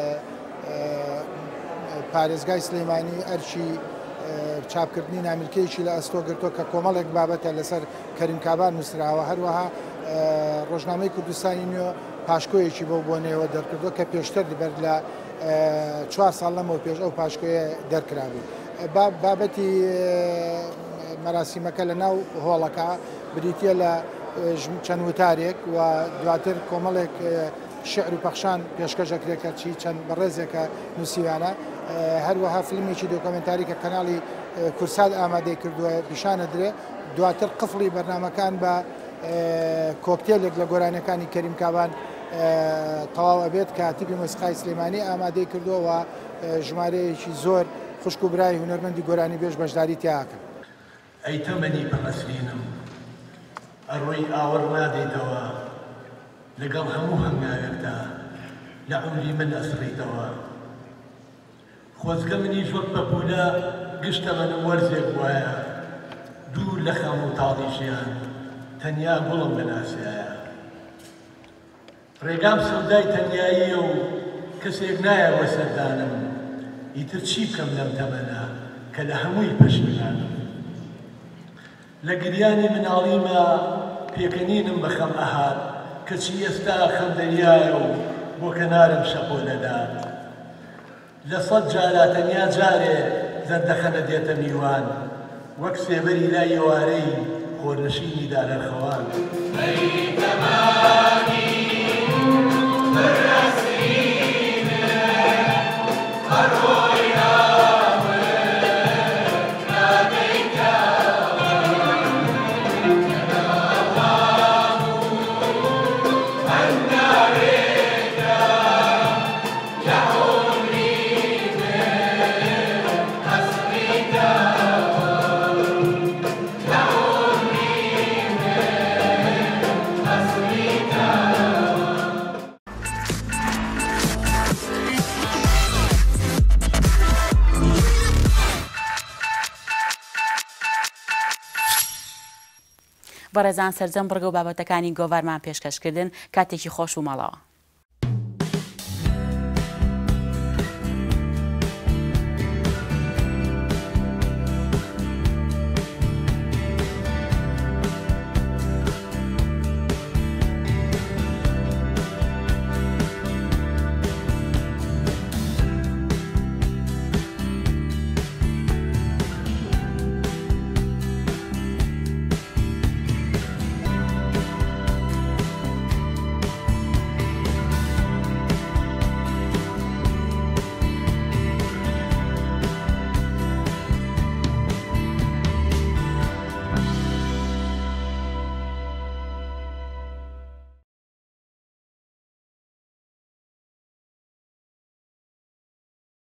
پارێزگای سلێمانی ئەرچی چاپکردنی نامیلکەیەکی لە ئەستۆ گرتووە کە کۆمەڵێک بابەتە لەسەر کەریم کابان نووسراوە. هەروەها ڕۆژنامەی کوردستانی نوێ پاشکۆیەکی بۆ بۆنەوە دەرکردووە کە پێشتر بەر لە چوار ساڵ لەمەوە پێش ئەو پاشکۆیە دەرکرابوو. بابەتی مەراسیمەکە لە ناو هۆڵەکە بریتە لە چەند وتارێک و دواتر کۆمەڵێک شعر و پەخشان پێشکەشەکرێکە چی چەند بەڕێزێکە نووسیوانە. هەروەها فیلمێکی دۆکۆمنتاری کە کەناڵی کورسات ئامادەی کردووە پیشانە درێ. دواتر قفڵی بەرنامەکان بە کۆکتێلێک لە گۆرانەکانی کەریم کابان تەواو ئەبێت کە تیپی مۆسیقای سلێمانی ئامادەی کردووە و ژمارەیەکی زۆر خوشک و برای هونەرمەندی گۆرانی بێژ بەشداری تیاکەن. ئەی تەمەنی پەقەسرینم ئەڕۆی ئاوەڕ نادەیتەوە لەگەڵ هەموو هەنگاوێکدا لە عمری من ئەسڕیتەوە. خۆزگە منیش وەک بە پولە گشتە منم وەرزێک وایە دوور لە خەم و تاڵی ژیان تەنیا گوڵم بەناسیایە. ڕێگام سەودای تەنیاییە و کەسێک نایە وەسەردانم ئیتر چی بکەم لەم تەمەنە کە لە هەمووی پەشیمانم. لە گریانی مناڵیمە پێکەنینم بە خەم ئەهات کەچی ئێستا خەم دەریایە و بۆ کەنارم شەپۆ دەدات. لە سەد جارە تەنیا جارێ زەردەخەنە دێتە میوان وەک سێبەری لای ئێوارەی خۆرنشینی دارەرخەوان. بەڕێزان سەرجەم بڕگە و بابەتەکانی گۆڤەرمان پێشکەشکردن کاتێکی خۆش و ماڵەوە.